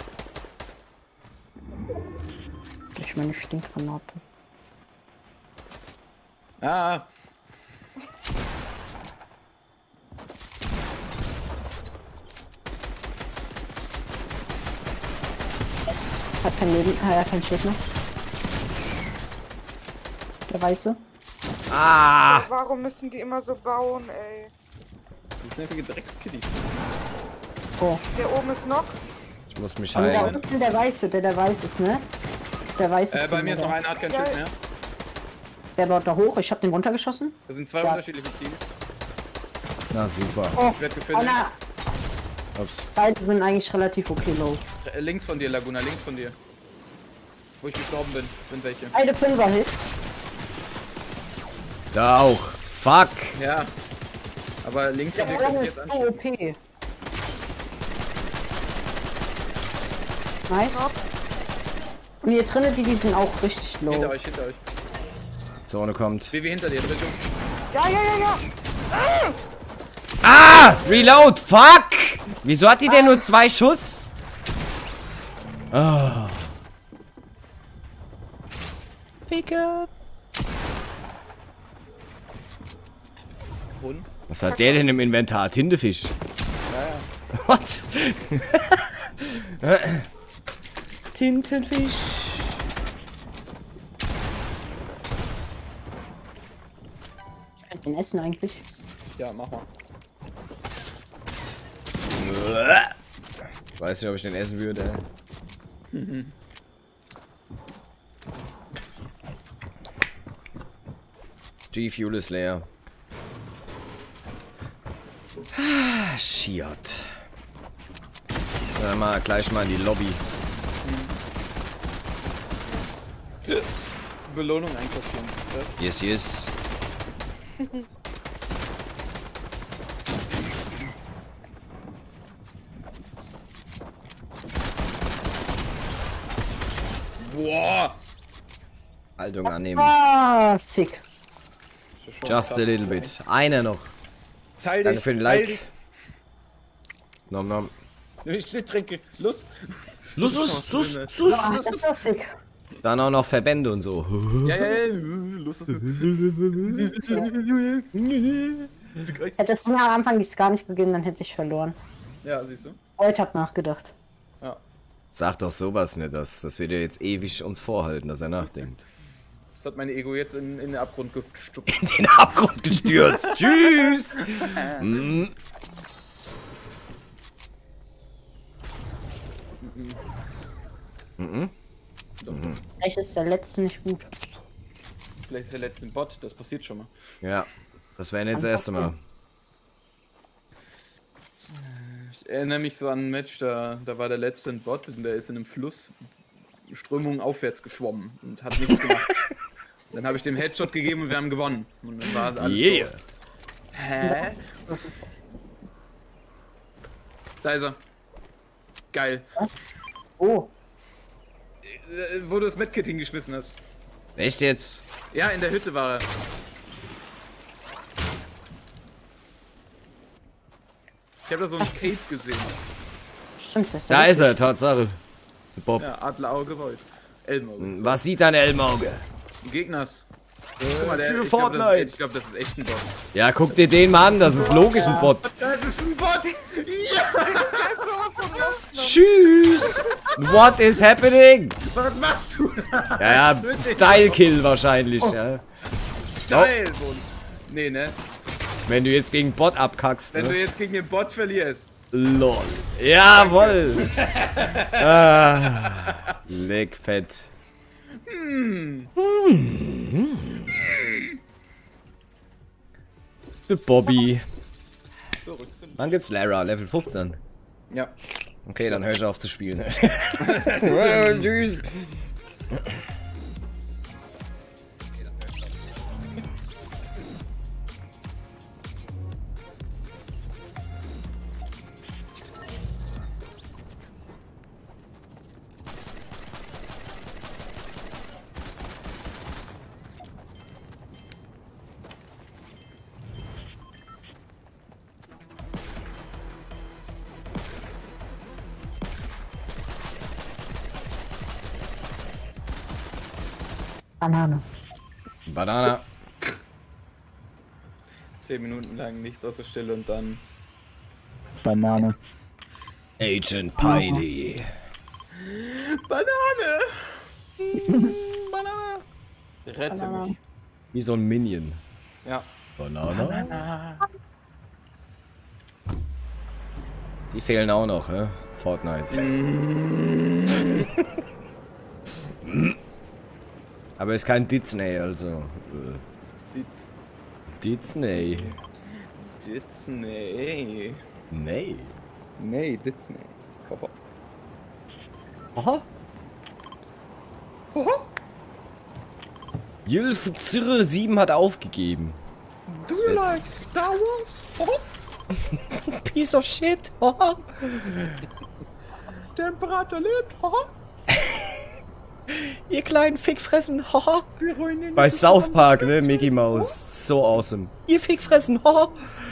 Durch meine Stinkgranate. Ah, Es, es hat kein Leben, äh, kein Schild mehr. Der Weiße. Ah! Warum müssen die immer so bauen, ey? das sind nervige Dreckskiddies. Oh. Der oben ist noch. Ich muss mich Aber da heilen. unten der Weiße, der der Weiß ist, ne? Der Weiß ist. Äh, bei mir ist der, noch einer, hat kein Ja. Schild mehr. Der baut da hoch, ich hab den runtergeschossen. Das sind zwei Da. unterschiedliche Teams. Na super. Oh, Ich werd gefinisht. Anna, Ups. beide sind eigentlich relativ okay low. Äh, Links von dir, Laguna, links von dir. Wo ich gestorben bin, sind welche. Beide Fünfer-Hits. Da auch. Fuck. Ja. Aber links Der von dir kann oben ich ist jetzt so O anschießen. P. Nice. Und hier drinnen, die, die sind auch richtig low. Hinter euch, hinter euch. Zone kommt. Wie wir hinter dir, Richtung. Ja, ja, ja, ja. Ah! Reload! Fuck! Wieso hat die denn nur zwei Schuss? Oh. Pickup. Hund. Was hat der denn im Inventar? Tintenfisch. Ja, ja. What? Tintenfisch. Ich könnte den essen eigentlich. Ja, mach mal. Ich weiß nicht, ob ich den essen würde. G-Fuel ist leer. Ah, shit. Jetzt mal gleich mal in die Lobby. Belohnung einkassieren. Das? Yes, yes. Boah! Haltung Das annehmen. war sick. Das ist schon Just a krass. little bit. Einer noch. Zeil Danke dich, für den zeil Like. dich. Nom nom. Ich trinke. Los. Los, los, sus, sus. Ah, das war sick. Dann auch noch Verbände und so. Ja, ja, ja. Los, los. Hättest du mir am Anfang dies gar nicht gegeben, dann hätte ich verloren. Ja, siehst du? Heute hab nachgedacht. Ja. Sag doch sowas nicht, das, das wird er jetzt ewig uns vorhalten, dass er nachdenkt. Das hat mein Ego jetzt in, in den Abgrund gestupft. In den Abgrund gestürzt. Tschüss. Mm. Mhm. Vielleicht ist der letzte nicht gut. Vielleicht ist der letzte ein Bot, das passiert schon mal. Ja, das wäre nicht das erste Mal. Ich erinnere mich so an ein Match, da, da war der letzte ein Bot und der ist in einem Fluss Strömung aufwärts geschwommen und hat nichts gemacht. Dann habe ich dem Headshot gegeben und wir haben gewonnen. Und dann war alles Yeah. so. Hä? Da ist er. Geil. Oh, Äh, Wo du das Medkit hingeschmissen hast. Echt jetzt? Ja, in der Hütte war er. Ich habe da so ein Cape gesehen. stimmt das. Da ist er, Tatsache. Bob. Ja, Adlerauge Wolf. Elmauge. Was sieht dein Elmauge? Gegners. Guck mal, der, für ich glaube, das, Fortnite. ist- ich glaub, das ist echt ein Bot. Ja, guck dir den mal an, das ist logisch ein Bot. Das ist ein Bot! Ja! Der ist sowas von Luft. Tschüss. What is happening? Was machst du? Ja, ja, Style-Kill wahrscheinlich, ja. Geil, Bund. Nee, ne? Wenn du jetzt gegen Bot abkackst, Wenn du ne? jetzt gegen den Bot verlierst. Lol. Jawoll. ah, leck fett. Hm. Der Bobby. So, rück zum. Wann gibt's Lara? Level fünfzehn. Ja. Okay, dann hör ich auf zu spielen. Tschüss. Banane. Banana. Zehn Minuten lang nichts außer Stille und dann. Banane. Agent Piley. Banane! Banane! Rette mich. Wie so ein Minion. Ja. Banana. Die fehlen auch noch, hä? Fortnite. Aber ist kein Disney, also. Äh. Disney. Disney. Nee. Nee, Disney. Hoho. Aha. Hoho. Jülf Zirre sieben hat aufgegeben. Do you like Jetzt. Star Wars? Hoho. Piece of shit. Haha. Der Imperator lebt. Hoho. Ihr kleinen Fickfressen. Haha. Wir ruinieren Bei die South Zusammenarbeit. Park, ne? Mickey Mouse. So awesome. Ihr Fickfressen. Haha.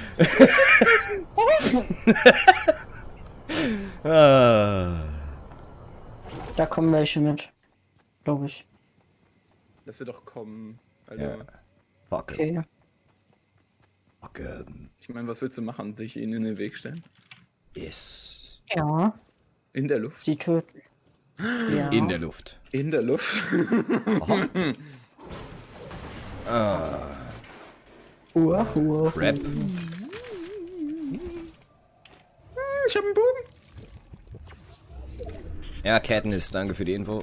ah. Da kommen welche mit. Glaube ich. Lass sie doch kommen. Alter. Ja. Fuck. Okay. Fuck. Ich meine, was willst du machen? Dich ihnen in den Weg stellen? Yes. Ja, In der Luft? sie töten. Ja. In der Luft. In der Luft? Ah. Uah, uah. Rap. Ich hab einen Bogen. Ja, Katniss, danke für die Info.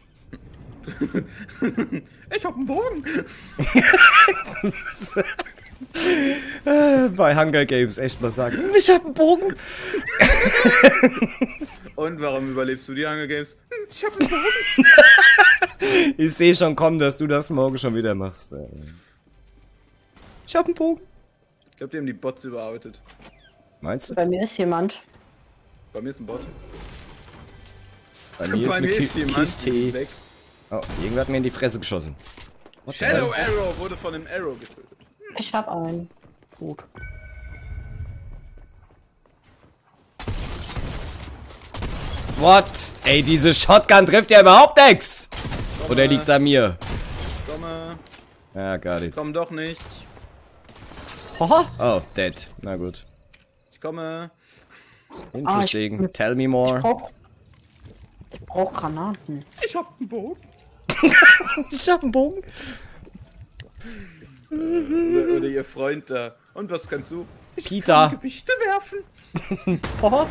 Ich hab einen Bogen. Bei Hunger Games echt mal sagen. Ich hab einen Bogen. Und warum überlebst du die Hunger Games? Ich hab einen Bogen. Ich sehe schon kommen, dass du das morgen schon wieder machst. Ey. Ich hab einen Bogen. Ich glaube, die haben die Bots überarbeitet. Meinst du? Bei mir ist jemand. Bei mir ist ein Bot. Bei mir ist Bei eine mir Ki ist jemand Kiste. weg. Oh, irgendwer hat mir in die Fresse geschossen. What the Shadow hell? Arrow wurde von einem Arrow getötet. Ich hab einen. Gut. What? Ey, diese Shotgun trifft ja überhaupt nichts. Oder liegt's an mir? Komme. Ja, got it. Komm doch nicht. Haha. Oh, dead. Na gut. Ich komme. Interesting. Ah, ich- Tell me Ich more. brauch. Ich brauch Granaten. Ich hab einen Bogen. Ich hab einen Bogen. Oder, oder ihr Freund da. Und was kannst du? Ich Kita. kann Gewichte werfen. Haha.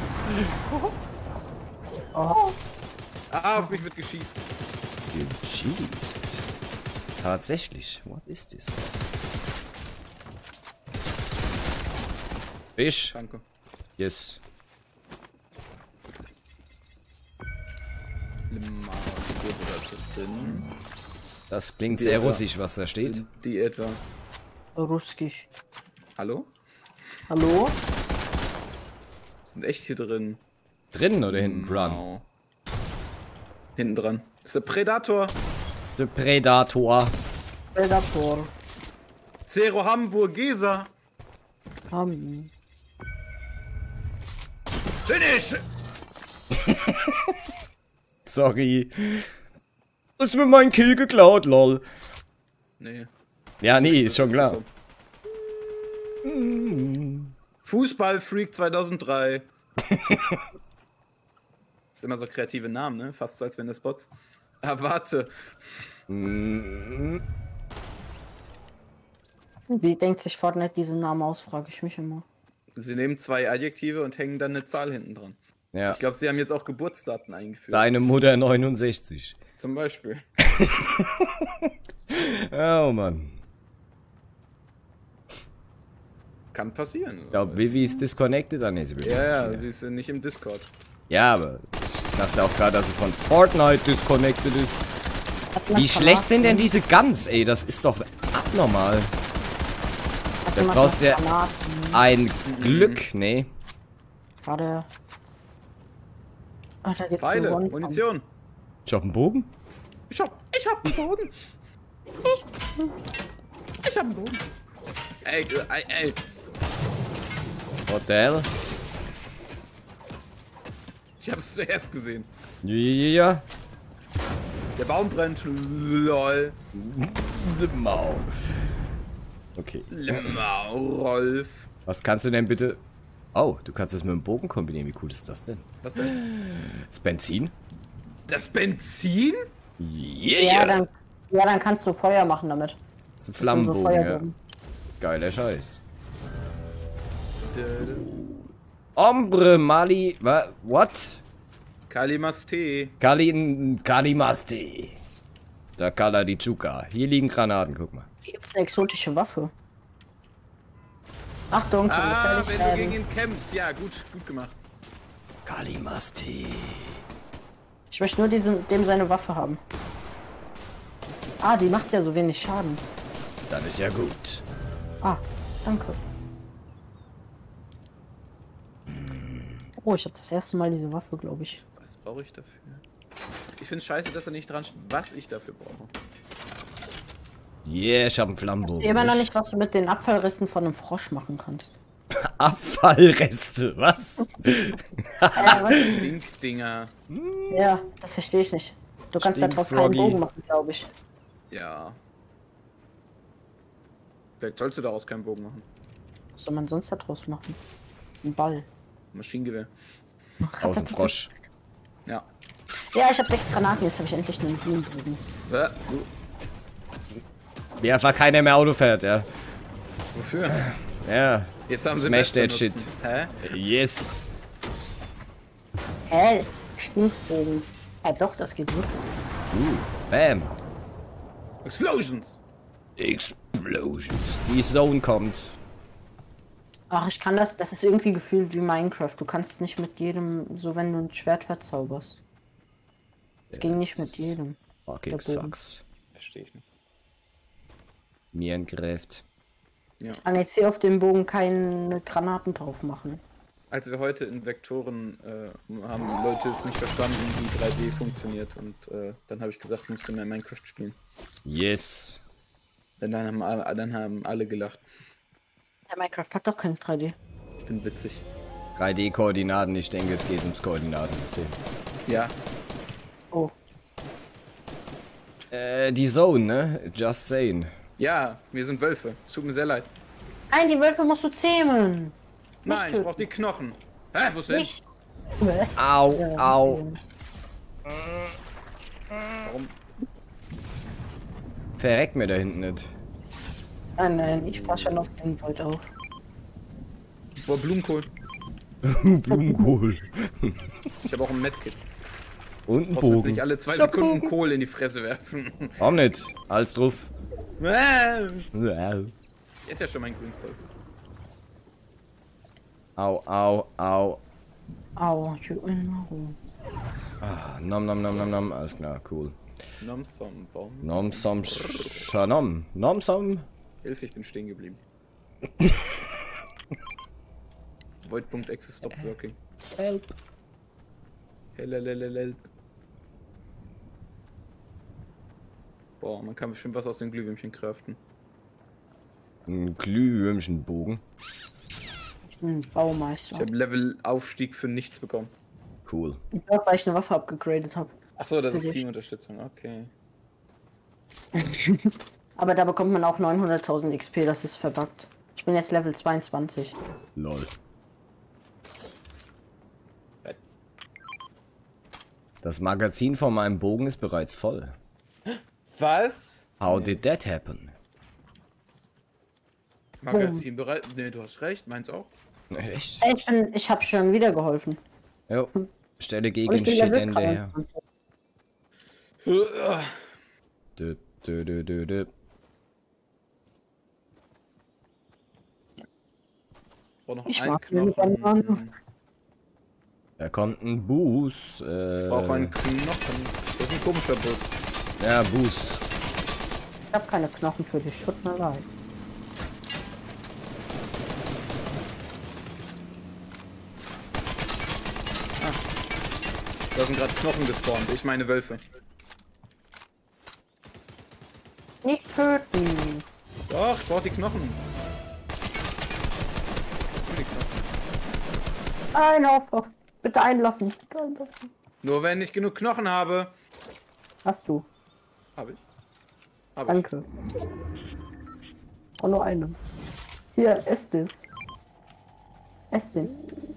Oh. Ah, auf mich wird geschießt. Geschießt. Tatsächlich. What is this? Fisch. Danke. Yes. Limau drin. Das klingt Die sehr etwa. russisch, was da steht. Sind die etwa. Russisch. Hallo? Hallo? Sind echt hier drin. Drinnen oder hinten dran? Wow. Hinten dran. Das ist der Predator. Der Predator. Predator. Zero Hamburgesa. Haben. Finish! Sorry. Du hast mir meinen Kill geklaut, lol. Nee. Ja, nee, ist schon klar. Fußballfreak zweitausenddrei. Ist immer so kreative Namen, ne? Fast so, als wären das Bots. Ah, warte. Wie denkt sich Fortnite diesen Namen aus, frage ich mich immer. Sie nehmen zwei Adjektive und hängen dann eine Zahl hinten dran. Ja. Ich glaube, sie haben jetzt auch Geburtsdaten eingeführt. Deine Mutter neunundsechzig. Zum Beispiel. Oh Mann. Kann passieren. Ich glaube, Vivi ist disconnected. Ah, nee, sie will Ja, nicht ja, mehr. sie ist ja nicht im Discord. Ja, aber ich dachte auch gerade, dass sie von Fortnite disconnected ist. Hat jemand Wie schlecht sind denn Granaten? diese Guns, ey? Das ist doch abnormal. Hat Da jemand brauchst du ja Granaten? ein Glück, nee. Gerade. Ach, da gibt's Pfeile, so One- Munition. Ich hab einen Bogen. Ich hab, ich hab einen Bogen. Ich hab einen Bogen. Ey, ey, ey. What the hell? Ich hab's zuerst gesehen. Ja, ja, ja. Der Baum brennt. Lol. Mau. Okay. Limau, Rolf. Was kannst du denn bitte... Oh, du kannst das mit dem Bogen kombinieren. Wie cool ist das denn? Was denn? Das Benzin? Das Benzin? Ja, dann, ja, dann kannst du Feuer machen damit. Das ist ein Das sind so Flammenbogen, ja. Feuerbogen. Geiler Scheiß. Ombre Mali. Wa, what? Kalimaste. Kalin. Kalimasti. Da Kala die Chuka. Hier liegen Granaten, guck mal. Hier gibt's eine exotische Waffe. Achtung, Ah, gefährlich wenn du werden. gegen ihn kämpfst. Ja, gut, gut gemacht. Kalimasti. Ich möchte nur diesem, dem seine Waffe haben. Ah, die macht ja so wenig Schaden. Dann ist ja gut. Ah, danke. Oh, ich habe das erste Mal diese Waffe, glaube ich. Was brauche ich dafür? Ich finde es scheiße, dass er nicht dran steht, was ich dafür brauche. Yeah, ich hab einen Flammenbogen. Ich weiß immer noch nicht, was du mit den Abfallresten von einem Frosch machen kannst. Abfallreste, was? äh, was? Stinkdinger. Ja, das verstehe ich nicht. Du kannst da drauf keinen Stinkfroggy. Bogen machen, glaube ich. Ja. Vielleicht sollst du daraus keinen Bogen machen. Was soll man sonst da draus machen? Ein Ball. Maschinengewehr. Aus dem Frosch. Ja. Ja, ich habe sechs Granaten, jetzt habe ich endlich einen Blumenbogen. Äh, du, Wie einfach keiner mehr Auto fährt, ja. wofür? Ja. Jetzt haben sie Smash das that shit. benutzen. Hä? Yes. Hä? Stinkbogen. Ja doch, das geht gut. Uh, bam. Explosions! Explosions. Die Zone kommt. Ach, ich kann das, das ist irgendwie gefühlt wie Minecraft. Du kannst nicht mit jedem, so wenn du ein Schwert verzauberst. Es ging nicht mit jedem. Fucking Der Bogen. sucks. Verstehe ich nicht. Minecraft. Ja. Ich kann jetzt hier auf dem Bogen keine Granaten drauf machen. Als wir heute in Vektoren äh, haben Leute es nicht verstanden, wie drei D funktioniert. Und äh, dann habe ich gesagt, musst du mehr Minecraft spielen. Yes. Denn dann haben alle, dann haben alle gelacht. Der Minecraft hat doch kein drei D. Ich bin witzig. drei D-Koordinaten, ich denke, es geht ums Koordinatensystem. Ja. Oh. Äh, die Zone, ne? Just saying. Ja, wir sind Wölfe. Es tut mir sehr leid. Nein, die Wölfe musst du zähmen. Nein, ich töten. brauche die Knochen. Hä, wo ist denn? Nicht. Au, au. Warum? Verreckt mir da hinten nicht. Nein, nein, ich passe schon auf den Wald auf. Boah, Blumenkohl. Blumenkohl. Ich habe auch ein Medkit. Und ein Brauchst du Bogen. nicht alle zwei Ich hab Sekunden Bogen. Kohl in die Fresse werfen. Warum nicht? Alles drauf. Äh, Au, Ist ja schon mein Grünzeug. au, au. Au, ich will in Ruhe. Ah, nom nom nom nom nom. Alles klar, cool. Nom som bom. Nom som shanom. Nom som. Hilfe, ich bin stehen geblieben. Void.exe stop working. Help. Helelelelel. Boah, man kann bestimmt was aus den Glühwürmchen craften. Ein Glühwürmchenbogen. Ich bin ein Baumeister. Ich habe Level-Aufstieg für nichts bekommen. Cool. Ich glaube, weil ich eine Waffe abgegradet habe. Achso, das ist Wirklich? Teamunterstützung, okay. Aber da bekommt man auch neunhunderttausend X P, das ist verbuggt. Ich bin jetzt Level zweiundzwanzig. Lol. Das Magazin von meinem Bogen ist bereits voll. Was? How did that happen? Magazin bereit? Ne, du hast recht, meins auch. Echt? Ey, Ich, bin, ich habe schon wieder geholfen. Jo. Stelle Und gegen ich bin Shit Level Ende her. dreiundzwanzig. Dö, dö, dö, dö, dö. Brauch noch Ich einen mag den Knochen. Bananen. Da kommt ein Bus. Ich Äh, brauche einen Knochen. Das ist ein komischer Bus. ja, Bus. Ich habe keine Knochen für dich, tut mir leid. Da sind gerade Knochen gespawnt. Ich meine Wölfe. Nicht töten. Doch, ich brauche die Knochen. Nur die Knochen. Ein Aufwach. Bitte einlassen. Bitte einlassen. Nur wenn ich genug Knochen habe. Hast du. Habe ich. Habe ich. Danke. Oh, nur einen. Hier, ess das. Ess den.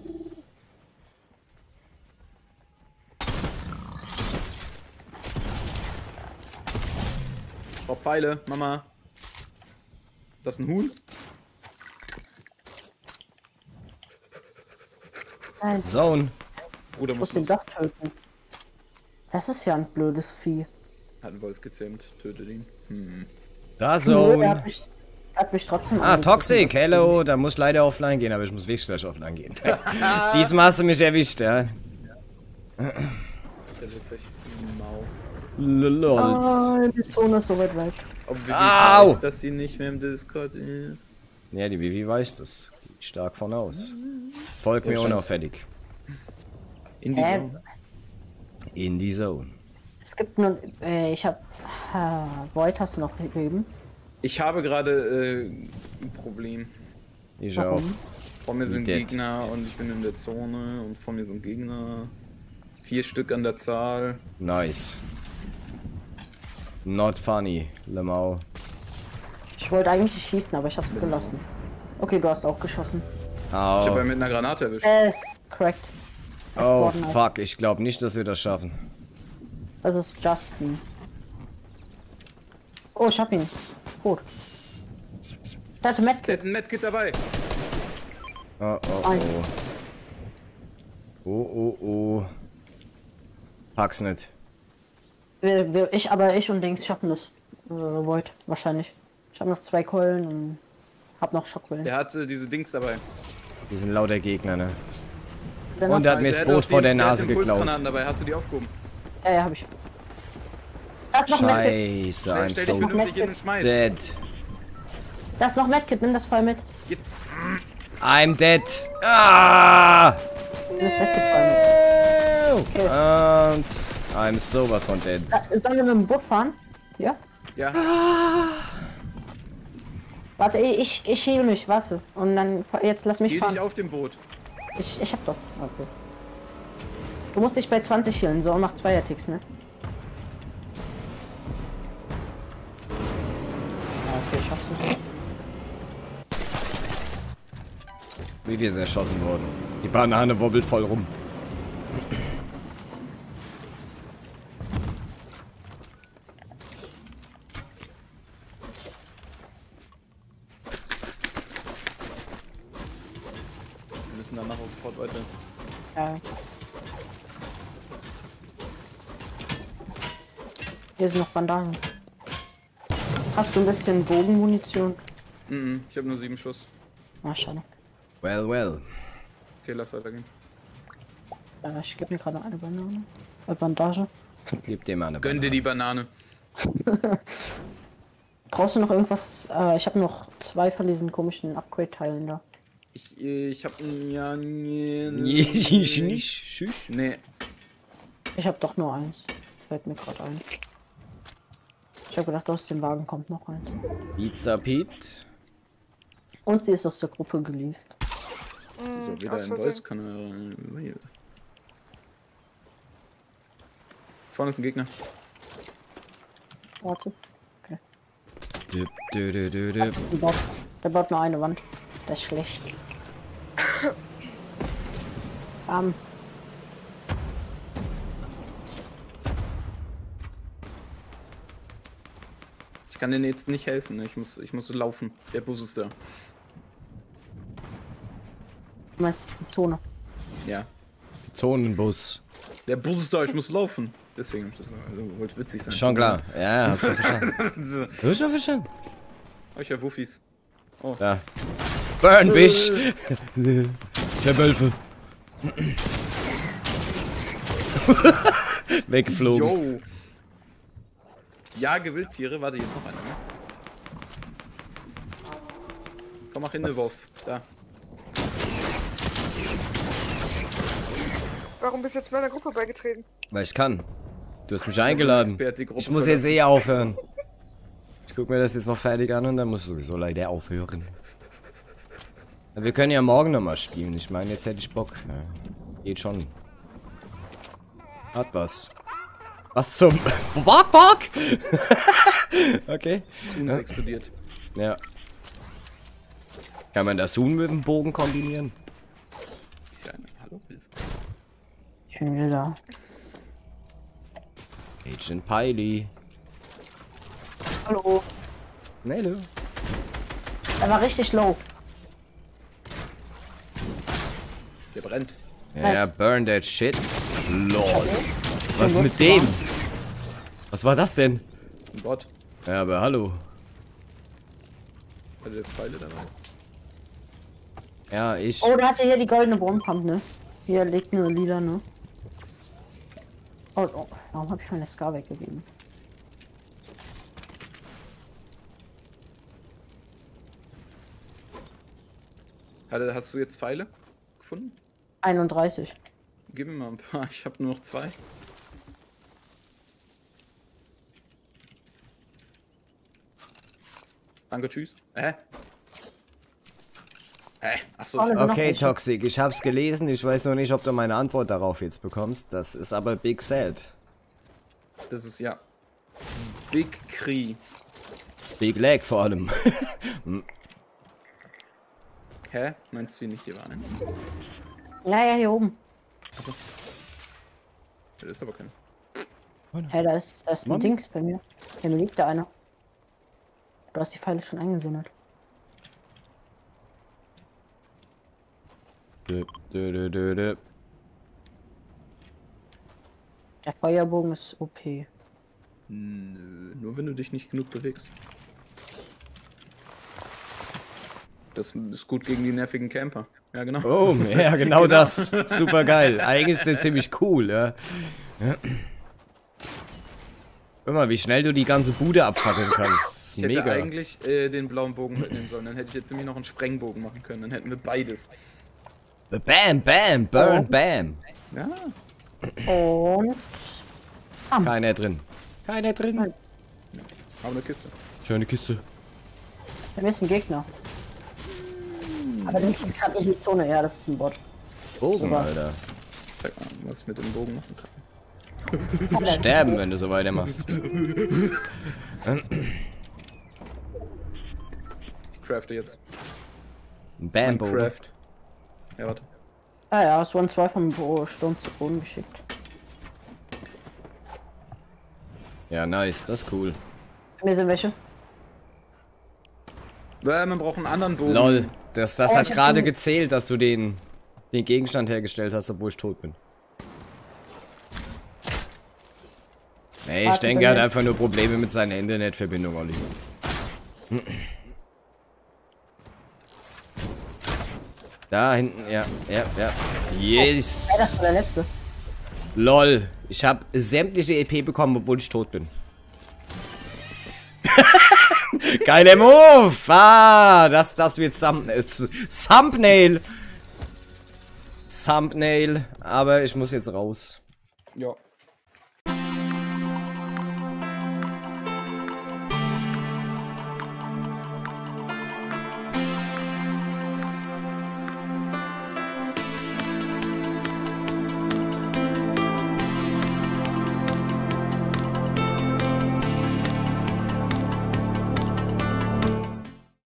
Ich brauche Pfeile, Mama. Das ist ein Huhn. Nein, Zone. Bruder ich muss muss den los. doch töten. Das ist ja ein blödes Vieh. Hat einen Wolf gezähmt. Tötet ihn. Hm. Da Nö, der Zone. hat mich, hat mich trotzdem Ah, angegriffen. Toxic, hello. Da muss leider offline gehen, aber ich muss wirklich gleich offline gehen. Diesmal hast du mich erwischt, ja. Sehr witzig. Mau. Lols. Ah, die Zone ist so weit weg. Ob Vivi Au! weiß, dass sie nicht mehr im Discord ist. Ja, die Vivi weiß das. Geht stark von aus. Folgt mir Ja, unauffällig. In die Hä? Zone. In die Zone. Es gibt nur, äh, ich hab, äh, Void hast du noch gegeben? Ich habe gerade äh, ein Problem. Ich auch. Warum? Vor mir sind Dead. Gegner und ich bin in der Zone und vor mir sind Gegner. Vier Stück an der Zahl. Nice. Not funny, Lemau. Ich wollte eigentlich schießen, aber ich hab's gelassen. Okay, du hast auch geschossen. Ich habe Au. ihn mit einer Granate erwischt. Es correct. Oh Fortnite. fuck, ich glaube nicht, dass wir das schaffen. Das ist Justin. Oh, ich hab ihn. Gut. Ich hatte Der Medkit. hat ein Medkit dabei. Oh oh Ein. oh. Oh oh oh. Pack's nicht. Wir, wir, ich, aber ich und Dings schaffen das. Äh, Void, wahrscheinlich. Ich habe noch zwei Keulen und hab noch Schockwellen. Der hatte diese Dings dabei. Die sind lauter Gegner, ne? Dann Und noch- der hat mir das Der Brot auch vor die- der der hat Nase geklaut. Impulsgranaten dabei. Hast du die aufgehoben? Ja, ja, hab ich. Da ist noch Medkit. Scheiße, Stell, I'm stell dich so vernünftig hin und schmeiß. dead. Da ist noch Medkit, nimm das voll mit. Jetzt. I'm dead. Ah! Nimm das Medkit voll mit. Und I'm sowas von dead. Da, sollen wir mit dem Boot fahren? Ja? Ja. Warte, ich, ich heal mich, warte. Und dann, jetzt lass mich Geh fahren. dich auf dem Boot. Ich, ich hab doch. Okay. Du musst dich bei zwanzig healen, so und mach zwei Ticks, ne? Ja, okay, schaffst du. Wie wir sind erschossen worden. Die Banane wobbelt voll rum. Wir müssen danach auch sofort weiter. Ja. Hier sind noch Bandagen. Hast du ein bisschen Bogenmunition? Mhm, ich habe nur sieben Schuss. Ah, schade. Well, well. Okay, lass weitergehen. Äh, ich gebe mir gerade eine Banane. Äh, Bandage. Gib dir mal eine Gönn dir Banane. die Banane. Brauchst du noch irgendwas? Äh, ich habe noch zwei von diesen komischen Upgrade-Teilen da. Ich, ich hab ja nee, Nicht, nicht, schüch. nee. Ich habe doch nur eins. Fällt mir gerade ein. Ich habe gedacht, aus dem Wagen kommt noch eins. Pizza Pete. Und sie ist aus der Gruppe gelieft. So, Mhm, wieder aus ein Versehen. Voice-Kanal. Vorne ist ein Gegner. Warte. Düb, dü, dü, dü, dü. Der baut, der baut nur eine Wand. Der ist schlecht. Ähm, Ich kann denen jetzt nicht helfen, ne? ich muss, ich muss laufen. Der Bus ist da. du meinst die Zone. Ja. Zonenbus. Der Bus ist da, ich muss laufen. Deswegen hab ich das also, wollte witzig sein. Schon klar. Ja, hab schon verstanden. so. Du hast schon verstanden. Oh, ich hab Wuffis. Ja. Burn, Bish. Ich hab Wölfe. Weggeflogen. Yo. Jage Wildtiere. Warte, hier ist noch einer, ne? Komm, mach hin, Was? Wolf. Da. Warum bist du jetzt meiner Gruppe beigetreten? Weil ich kann. Du hast mich eingeladen. Expert, die Gruppe Ich muss jetzt eh aufhören. Ich guck mir das jetzt noch fertig an und dann muss ich sowieso leider aufhören. Wir können ja morgen nochmal spielen. Ich meine, jetzt hätte ich Bock. Ja, geht schon. Hat was. Was zum... Bock, Bock! Okay. Sun ist explodiert. Ja. Kann man das Sun mit dem Bogen kombinieren? Ist ja eine. Hallo, Hilfe. Ich bin wieder da. Agent Piley. Hallo. Nee, du. Er war richtig low. Der brennt. Ja, burn that shit. Lol. Was ist mit dem? Was war das denn? Ein Bot. Ja, aber hallo. Also der Pfeile dabei. Ja, ich. Oh, der hatte hier die goldene Bombpump, ne? Hier liegt eine Lila, ne? Oh, oh, warum habe ich meine Scar weggegeben? Hatte, hast du jetzt Pfeile gefunden? einunddreißig. Gib mir mal ein paar, ich habe nur noch zwei. Danke, tschüss. Hä? Hä? Achso. Alle sind noch Okay, welche. Toxic, ich hab's gelesen. Ich weiß noch nicht, ob du meine Antwort darauf jetzt bekommst. Das ist aber Big Sad. Das ist ja. Big Cree. Big Leg vor allem. Hä? Meinst du nicht hier war ein? Ja, ja, hier oben. Achso. Das ist aber kein. Hey, da ist, da ist ein Mann. Dings bei mir. Hier liegt da einer. Du hast die Pfeile schon eingesammelt. Dö, dö, dö, dö, dö. Der Feuerbogen ist O P. Nö, nur wenn du dich nicht genug bewegst. Das ist gut gegen die nervigen Camper. Ja, genau. Oh, ja, genau das. Super geil. Eigentlich ist der ziemlich cool, ja. Guck mal, wie schnell du die ganze Bude abfackeln kannst. Ich hätte Mega. eigentlich äh, den blauen Bogen mitnehmen sollen. Dann hätte ich jetzt nämlich noch einen Sprengbogen machen können. Dann hätten wir beides. Bam, bam, burn, Oh. bam. Ja. Und... Keiner drin. Keiner drin. Aber eine Kiste. Schöne Kiste. Wir müssen Gegner. Aber der liegt gerade nicht in die Zone. Ja, das ist ein Bot. Bogen, Super. Alter. Zeig mal, was ich mit dem Bogen machen kann. Sterben, wenn du so weitermachst. Ich crafte jetzt. Bam, Mein Bogen. Craft. Ja, warte. Ah ja, es wurden zwei vom Bo Sturm zu Boden geschickt. Ja, nice. Das ist cool. Bei mir sind welche. Äh, man braucht einen anderen Bogen. Lol. Das, das Oh, hat ich hab gerade den- gezählt, dass du den, den Gegenstand hergestellt hast, obwohl ich tot bin. Nee, ich Warte, denke, er hat Benny. einfach nur Probleme mit seiner Internetverbindung, Olli. Da hinten, ja, ja, ja. Yes. Ja, das war der letzte. Lol. Ich habe sämtliche E P bekommen, obwohl ich tot bin. Geiler Move! Ah, das, das wird Thumb äh, Thumbnail. Thumbnail. Aber ich muss jetzt raus. Ja.